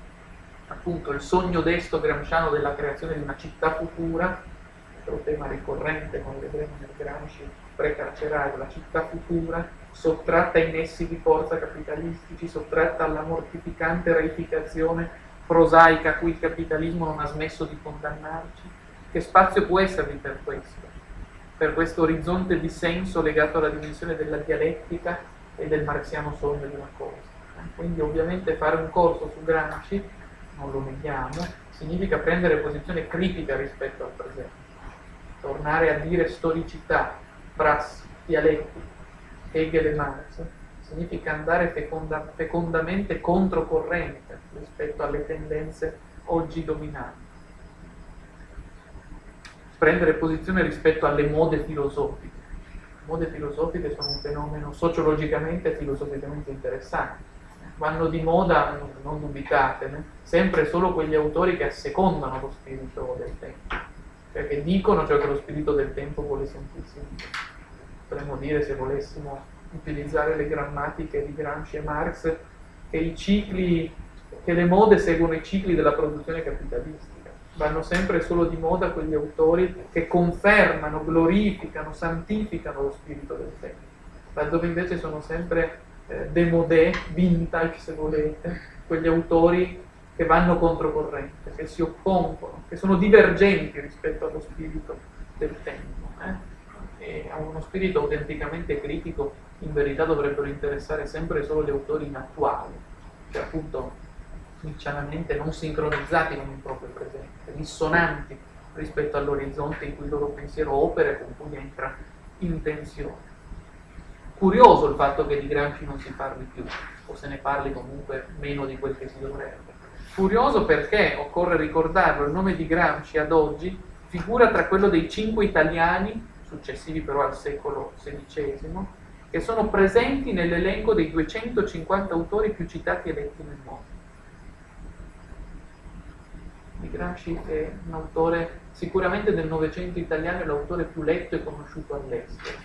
Appunto il sogno desto gramsciano della creazione di una città futura, altro tema ricorrente, come vedremo nel Gramsci precarcerario, la città futura, sottratta ai nessi di forza capitalistici, sottratta alla mortificante reificazione prosaica a cui il capitalismo non ha smesso di condannarci. Che spazio può esservi per questo? Per questo orizzonte di senso legato alla dimensione della dialettica e del marxiano sogno di una cosa. Quindi ovviamente fare un corso su Gramsci, non lo neghiamo, significa prendere posizione critica rispetto al presente, tornare a dire storicità, prassi, dialettica, Hegel e Marx, significa andare feconda, fecondamente controcorrente rispetto alle tendenze oggi dominanti. Prendere posizione rispetto alle mode filosofiche. Le mode filosofiche sono un fenomeno sociologicamente e filosoficamente interessante. Vanno di moda, non dubitatene, sempre solo quegli autori che assecondano lo spirito del tempo, cioè che dicono ciò che lo spirito del tempo vuole sentirsi dire. Potremmo dire, se volessimo utilizzare le grammatiche di Gramsci e Marx, che i cicli, che le mode seguono i cicli della produzione capitalistica. Vanno sempre solo di moda quegli autori che confermano, glorificano, santificano lo spirito del tempo, laddove invece sono sempre eh, démodé, vintage se volete, quegli autori che vanno controcorrente, che si oppongono, che sono divergenti rispetto allo spirito del tempo. Eh? E a uno spirito autenticamente critico in verità dovrebbero interessare sempre solo gli autori inattuali, cioè appunto nietzscheanamente non sincronizzati con il proprio presente, dissonanti rispetto all'orizzonte in cui il loro pensiero opera e con cui entra in tensione. Curioso il fatto che di Gramsci non si parli più, o se ne parli comunque meno di quel che si dovrebbe. Curioso perché, occorre ricordarlo, il nome di Gramsci ad oggi figura tra quello dei cinque italiani, successivi però al secolo sedicesimo, che sono presenti nell'elenco dei duecentocinquanta autori più citati e letti nel mondo. Di Gramsci è un autore, sicuramente del Novecento italiano, è l'autore più letto e conosciuto all'estero.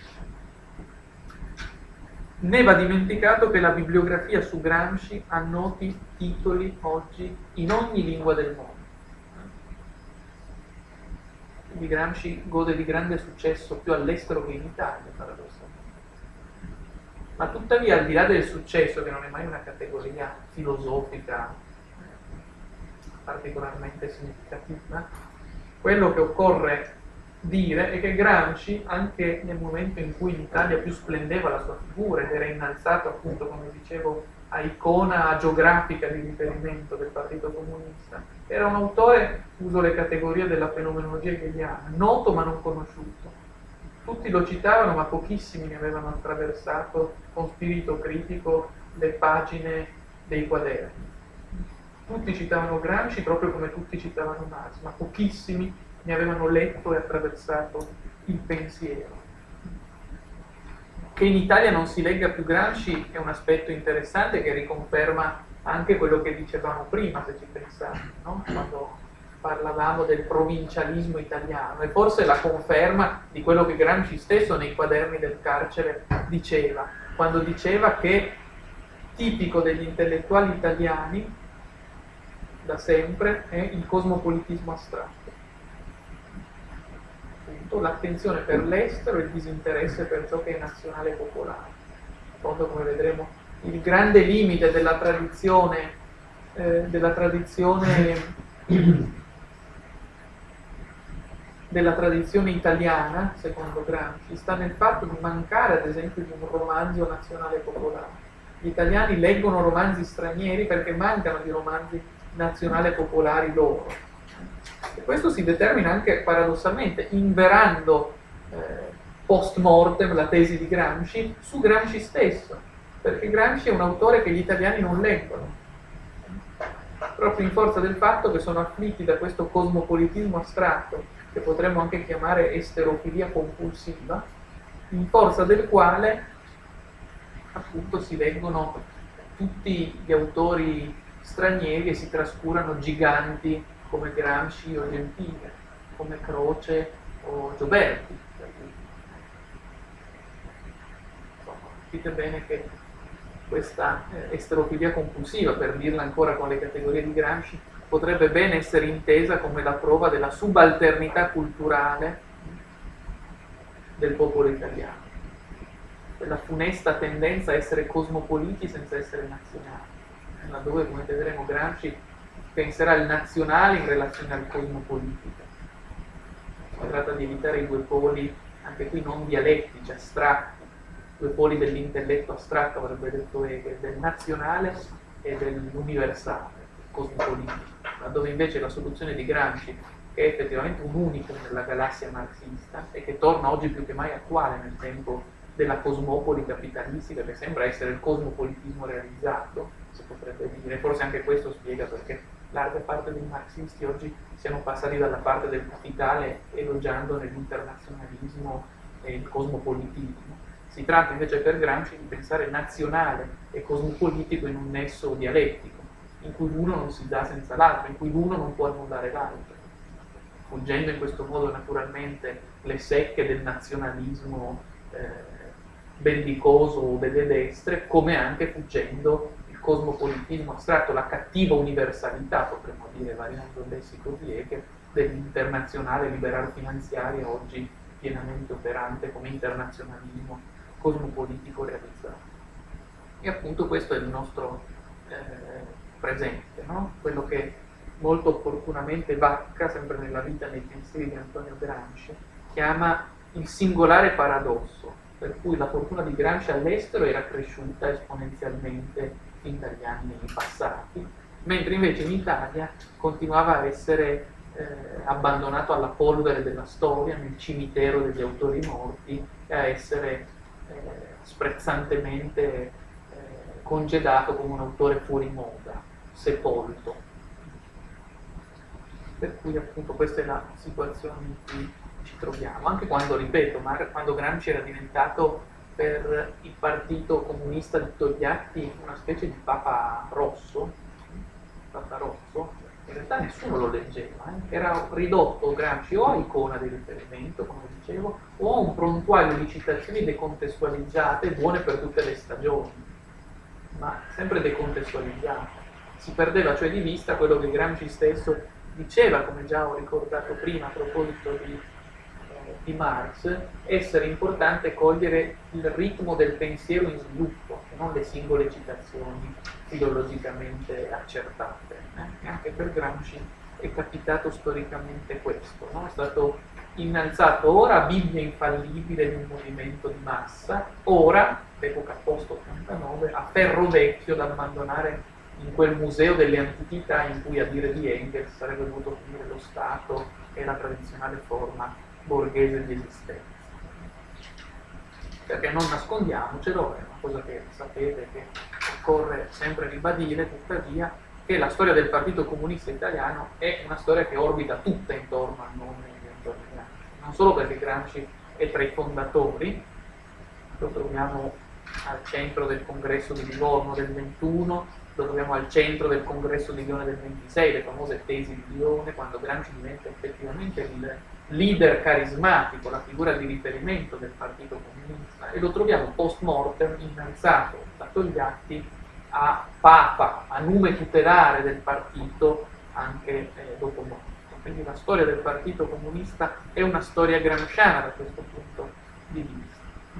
Ne va dimenticato che la bibliografia su Gramsci ha noti titoli oggi in ogni lingua del mondo. Quindi Gramsci gode di grande successo più all'estero che in Italia, paradossalmente. Ma tuttavia, al di là del successo, che non è mai una categoria filosofica particolarmente significativa, quello che occorre dire è che Gramsci, anche nel momento in cui in Italia più splendeva la sua figura ed era innalzato appunto, come dicevo, a icona geografica di riferimento del Partito Comunista, era un autore, uso le categorie della fenomenologia hegeliana, noto ma non conosciuto. Tutti lo citavano, ma pochissimi ne avevano attraversato con spirito critico le pagine dei quaderni. Tutti citavano Gramsci proprio come tutti citavano Marx, ma pochissimi ne avevano letto e attraversato il pensiero. Che in Italia non si legga più Gramsci è un aspetto interessante che riconferma anche quello che dicevamo prima, se ci pensate, no? Quando parlavamo del provincialismo italiano, e forse la conferma di quello che Gramsci stesso nei quaderni del carcere diceva, quando diceva che tipico degli intellettuali italiani da sempre è il cosmopolitismo astratto. L'attenzione per l'estero e il disinteresse per ciò che è nazionale e popolare. In fondo, come vedremo, il grande limite della tradizione, eh, della tradizione, della tradizione italiana, secondo Gramsci, sta nel fatto di mancare, ad esempio, di un romanzo nazionale e popolare. Gli italiani leggono romanzi stranieri perché mancano di romanzi nazionali e popolari loro. E questo si determina anche paradossalmente inverando eh, post mortem la tesi di Gramsci su Gramsci stesso, perché Gramsci è un autore che gli italiani non leggono, proprio in forza del fatto che sono afflitti da questo cosmopolitismo astratto, che potremmo anche chiamare esterofilia compulsiva, in forza del quale appunto si leggono tutti gli autori stranieri e si trascurano giganti come Gramsci o Gentile, come Croce o Gioberti. Capite bene che questa eh, esterofilia compulsiva, per dirla ancora con le categorie di Gramsci, potrebbe bene essere intesa come la prova della subalternità culturale del popolo italiano, della funesta tendenza a essere cosmopoliti senza essere nazionali, laddove, come vedremo, Gramsci penserà il nazionale in relazione al cosmopolitico. Si tratta di evitare i due poli, anche qui non dialettici, astratti, due poli dell'intelletto astratto, avrebbe detto Hegel, del nazionale e dell'universale, cosmopolitico, laddove invece la soluzione di Gramsci, che è effettivamente un unicum nella galassia marxista e che torna oggi più che mai attuale nel tempo della cosmopoli capitalistica, che sembra essere il cosmopolitismo realizzato, si potrebbe dire. Forse anche questo spiega perché larga parte dei marxisti oggi siano passati dalla parte del capitale elogiandone l'internazionalismo e il cosmopolitismo. Si tratta invece per Gramsci di pensare nazionale e cosmopolitico in un nesso dialettico, in cui l'uno non si dà senza l'altro, in cui l'uno non può annullare l'altro, fuggendo in questo modo naturalmente le secche del nazionalismo eh, bellicoso delle destre, come anche fuggendo cosmopolitismo astratto, la cattiva universalità, potremmo dire, variando il lessico di Hegel, dell'internazionale liberal finanziaria oggi pienamente operante come internazionalismo cosmopolitico realizzato. E appunto questo è il nostro eh, presente, no? Quello che molto opportunamente Vacca, sempre nella vita e nei pensieri di Antonio Gramsci, chiama il singolare paradosso, per cui la fortuna di Gramsci all'estero era cresciuta esponenzialmente fin dagli anni passati, mentre invece in Italia continuava a essere eh, abbandonato alla polvere della storia, nel cimitero degli autori morti, e a essere eh, sprezzantemente eh, congedato come un autore fuori moda, sepolto. Per cui appunto questa è la situazione in cui ci troviamo, anche quando, ripeto, ma quando Gramsci era diventato per il partito comunista di Togliatti una specie di papa rosso, papa rosso, in realtà nessuno lo leggeva, eh? Era ridotto Gramsci o a icona di riferimento, come dicevo, o a un prontuario di citazioni decontestualizzate, buone per tutte le stagioni, ma sempre decontestualizzate. Si perdeva cioè di vista quello che Gramsci stesso diceva, come già ho ricordato prima a proposito di di Marx, essere importante cogliere il ritmo del pensiero in sviluppo, non le singole citazioni filologicamente accertate. Eh? E anche per Gramsci è capitato storicamente questo, no? È stato innalzato ora Bibbia infallibile di un movimento di massa, ora, l'epoca post ottantanove, a ferro vecchio da abbandonare in quel museo delle antichità in cui, a dire di Engels, sarebbe dovuto finire lo Stato e la tradizionale forma borghese di esistenza. Perché non nascondiamocelo, è una cosa che sapete che occorre sempre ribadire, tuttavia, che la storia del Partito Comunista Italiano è una storia che orbita tutta intorno al nome di Antonio Gramsci. Non solo perché Gramsci è tra i fondatori, lo troviamo al centro del congresso di Livorno del ventuno, lo troviamo al centro del congresso di Lione del ventisei, le famose tesi di Lione, quando Gramsci diventa effettivamente il leader carismatico, la figura di riferimento del Partito Comunista, e lo troviamo post mortem innalzato da Togliatti a papa, a nume tutelare del partito anche eh, dopo morte. Quindi la storia del Partito Comunista è una storia gramsciana da questo punto di vista.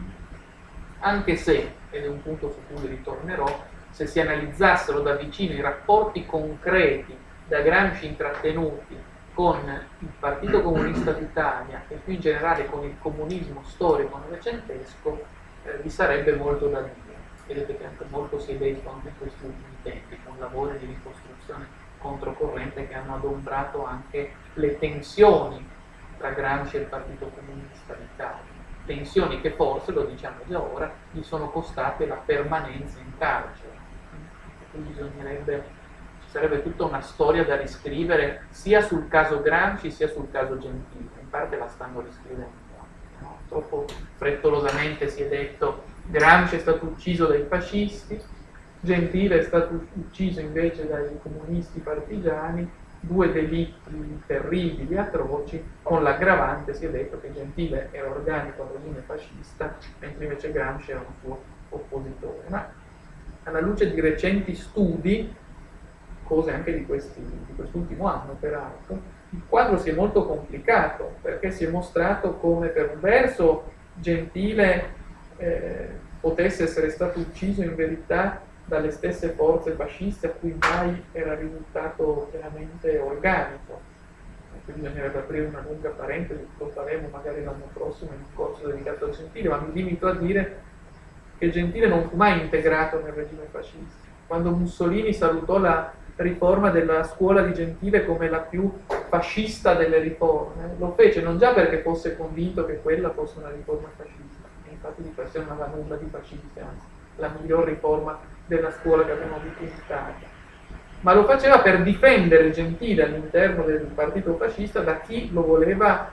Anche se, ed è un punto su cui ritornerò, se si analizzassero da vicino i rapporti concreti da Gramsci intrattenuti con il Partito Comunista d'Italia e più in generale con il comunismo storico novecentesco, eh, vi sarebbe molto da dire. Vedete che anche molto si è detto anche in questi ultimi tempi, con lavori di ricostruzione controcorrente che hanno adombrato anche le tensioni tra Gramsci e il Partito Comunista d'Italia. Tensioni che forse, lo diciamo già ora, gli sono costate la permanenza in carcere. Quindi bisognerebbe, ci sarebbe tutta una storia da riscrivere sia sul caso Gramsci sia sul caso Gentile. In parte la stanno riscrivendo, no? Troppo frettolosamente si è detto Gramsci è stato ucciso dai fascisti, Gentile è stato ucciso invece dai comunisti partigiani, due delitti terribili, atroci, con l'aggravante si è detto che Gentile era organico al regime fascista, mentre invece Gramsci era un suo oppositore. Ma alla luce di recenti studi, cose anche di, questi, di quest'ultimo anno peraltro, il quadro si è molto complicato, perché si è mostrato come per un verso Gentile eh, potesse essere stato ucciso in verità dalle stesse forze fasciste a cui mai era risultato veramente organico. Quindi bisognerebbe aprire una lunga parentesi, lo faremo magari l'anno prossimo in un corso dedicato a Gentile, ma mi limito a dire che Gentile non fu mai integrato nel regime fascista. Quando Mussolini salutò la riforma della scuola di Gentile come la più fascista delle riforme, lo fece non già perché fosse convinto che quella fosse una riforma fascista, e infatti di per sé non aveva nulla di fascista, anzi la miglior riforma della scuola che abbiamo avuto in Italia, ma lo faceva per difendere Gentile all'interno del partito fascista da chi lo voleva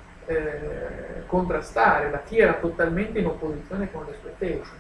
eh, contrastare, da chi era totalmente in opposizione con le sue tesi.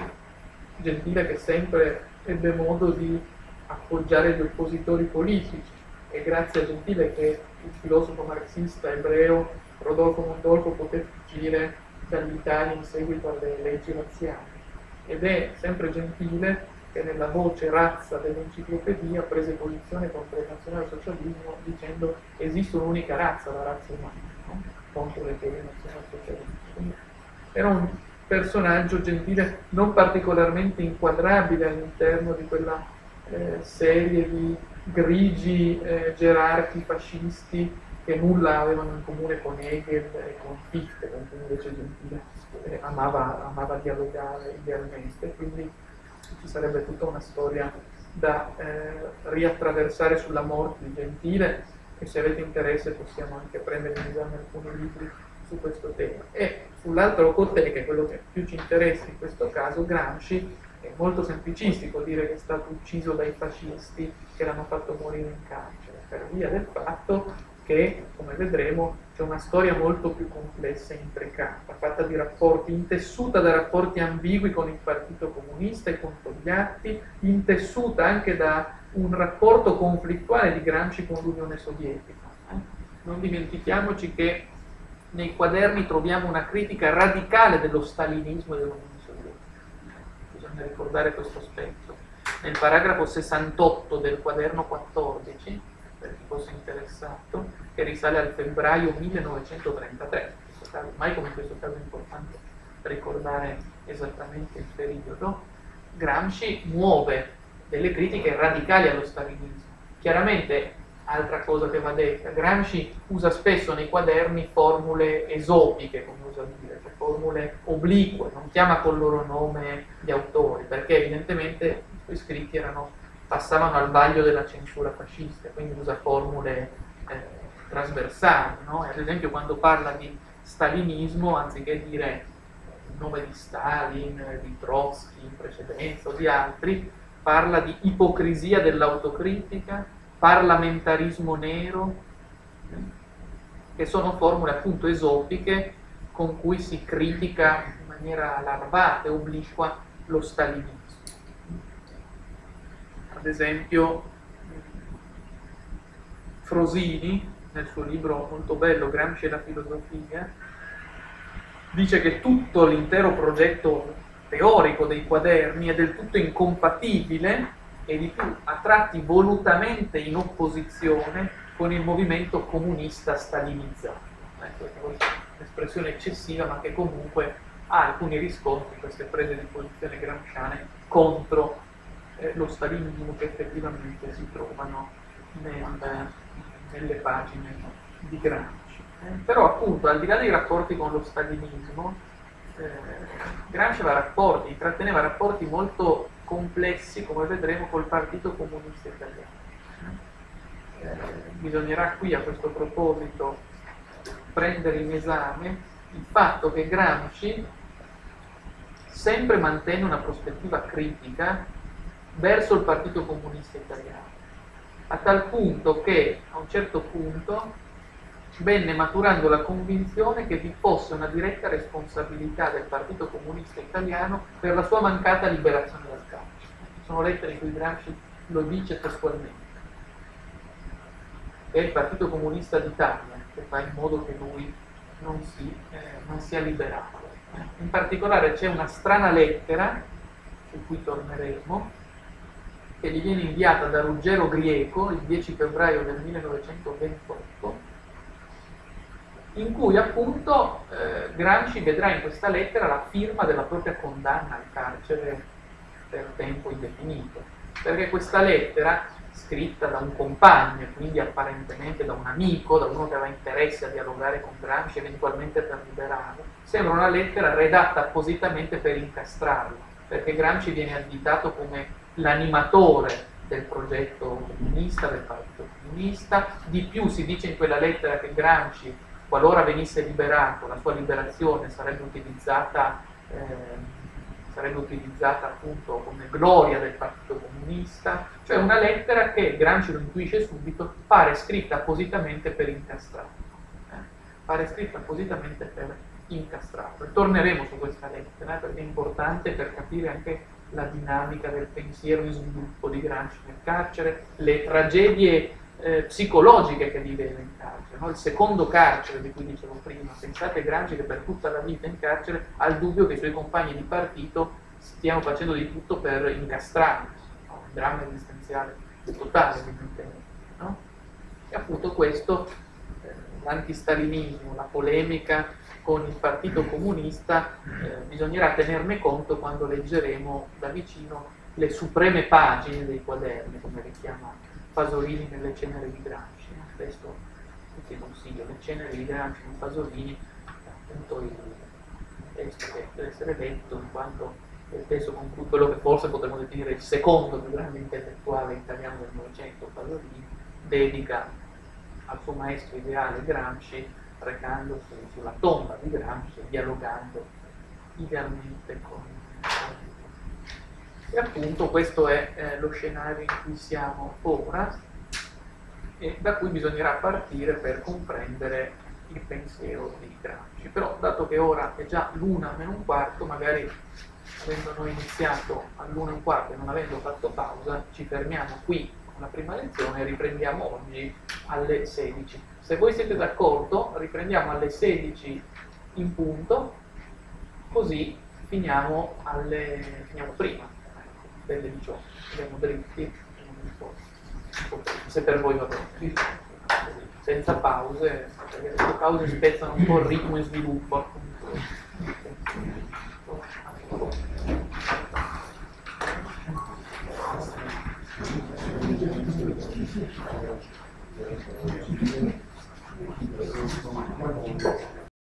Gentile che sempre ebbe modo di appoggiare gli oppositori politici, e grazie a Gentile che il filosofo marxista ebreo Rodolfo Mondolfo poté fuggire dall'Italia in seguito alle leggi razziali. Ed è sempre Gentile che nella voce razza dell'enciclopedia prese posizione contro il nazionalsocialismo dicendo che esiste un'unica razza, la razza umana, no? Contro le teorie nazionalsocialiste. Era un personaggio Gentile non particolarmente inquadrabile all'interno di quella eh, serie di grigi eh, gerarchi fascisti che nulla avevano in comune con Hegel e con Fichte, con cui invece Gentile eh, amava, amava dialogare idealmente. Quindi ci sarebbe tutta una storia da eh, riattraversare sulla morte di Gentile, e se avete interesse possiamo anche prendere in esame alcuni libri su questo tema. E sull'altro cotè, che è quello che più ci interessa in questo caso, Gramsci, è molto semplicistico dire che è stato ucciso dai fascisti che l'hanno fatto morire in carcere, per via del fatto che, come vedremo, c'è una storia molto più complessa e intricata, fatta di rapporti, intessuta da rapporti ambigui con il Partito Comunista e con Togliatti, intessuta anche da un rapporto conflittuale di Gramsci con l'Unione Sovietica. Eh? Non dimentichiamoci che nei quaderni troviamo una critica radicale dello stalinismo e dell'Unione Sovietica. Bisogna ricordare questo aspetto. Nel paragrafo sessantotto del quaderno quattordici, per chi fosse interessato, che risale al febbraio millenovecentotrentatré, in questo caso, mai come in questo caso è importante ricordare esattamente il periodo, Gramsci muove delle critiche radicali allo stalinismo. Chiaramente altra cosa che va detta. Gramsci usa spesso nei quaderni formule esopiche, come usa dire, cioè formule oblique, non chiama col loro nome gli autori, perché evidentemente i suoi scritti erano, passavano al vaglio della censura fascista, quindi usa formule eh, trasversali, no? Ad esempio quando parla di stalinismo, anziché dire il nome di Stalin, di Trotsky in precedenza o di altri, parla di ipocrisia dell'autocritica, parlamentarismo nero, che sono formule appunto esopiche con cui si critica in maniera larvata e obliqua lo stalinismo. Ad esempio Frosini, nel suo libro molto bello Gramsci e la filosofia, dice che tutto l'intero progetto teorico dei quaderni è del tutto incompatibile e di più a tratti volutamente in opposizione con il movimento comunista stalinizzato. Ecco, è un'espressione eccessiva, ma che comunque ha alcuni riscontri, queste prese di posizione gramsciane contro eh, lo stalinismo che effettivamente si trovano nel, nelle pagine di Gramsci. Eh, però appunto, al di là dei rapporti con lo stalinismo, eh, Gramsci aveva rapporti, intratteneva rapporti molto complessi, come vedremo, col Partito Comunista Italiano. Eh, bisognerà qui a questo proposito prendere in esame il fatto che Gramsci sempre mantenne una prospettiva critica verso il Partito Comunista Italiano, a tal punto che a un certo punto venne maturando la convinzione che vi fosse una diretta responsabilità del Partito Comunista Italiano per la sua mancata liberazione dal carcere. Ci sono lettere in cui Gramsci lo dice testualmente. È il Partito Comunista d'Italia che fa in modo che lui non, si, eh, non sia liberato. In particolare c'è una strana lettera, su cui torneremo, che gli viene inviata da Ruggero Grieco il dieci febbraio del millenovecentoventotto, in cui appunto eh, Gramsci vedrà in questa lettera la firma della propria condanna al carcere per tempo indefinito, perché questa lettera, scritta da un compagno, quindi apparentemente da un amico, da uno che aveva interesse a dialogare con Gramsci, eventualmente per liberarlo, sembra una lettera redatta appositamente per incastrarlo, perché Gramsci viene additato come l'animatore del progetto comunista, del Partito Comunista. Di più si dice in quella lettera che Gramsci, qualora venisse liberato, la sua liberazione sarebbe utilizzata, eh, sarebbe utilizzata appunto come gloria del Partito Comunista, cioè una lettera che Gramsci lo intuisce subito, pare scritta appositamente per incastrarlo, eh? pare scritta appositamente per incastrarlo. E torneremo su questa lettera, eh, perché è importante per capire anche la dinamica del pensiero in sviluppo di Gramsci nel carcere, le tragedie eh, psicologiche che viveva in carcere, no? Il secondo carcere di cui dicevo prima. Pensate Gramsci che per tutta la vita in carcere ha il dubbio che i suoi compagni di partito stiano facendo di tutto per incastrarlo, no? Un dramma esistenziale totale, evidentemente, no? E appunto questo, eh, l'antistalinismo, la polemica con il Partito Comunista, eh, bisognerà tenerne conto quando leggeremo da vicino le supreme pagine dei quaderni, come le chiama Pasolini nelle ceneri di Gramsci. Questo ti consiglio, le ceneri di Gramsci con Pasolini, appunto il testo che deve essere letto, in quanto è il testo con cui quello che forse potremmo definire il secondo più grande intellettuale italiano del Novecento, Pasolini, dedica al suo maestro ideale Gramsci, recandosi sulla tomba di Gramsci, dialogando idealmente con lui. E appunto questo è eh, lo scenario in cui siamo ora, e da cui bisognerà partire per comprendere il pensiero di Gramsci. Però, dato che ora è già l'una meno un quarto, magari avendo noi iniziato all'una e un quarto e non avendo fatto pausa, ci fermiamo qui con la prima lezione e riprendiamo oggi alle sedici. Se voi siete d'accordo, riprendiamo alle sedici in punto, così finiamo, alle, finiamo prima delle diciotto. Andiamo dritti, un po', un po' prima, se per voi va bene. Senza pause, perché queste pause spezzano un po' il ritmo e sviluppo.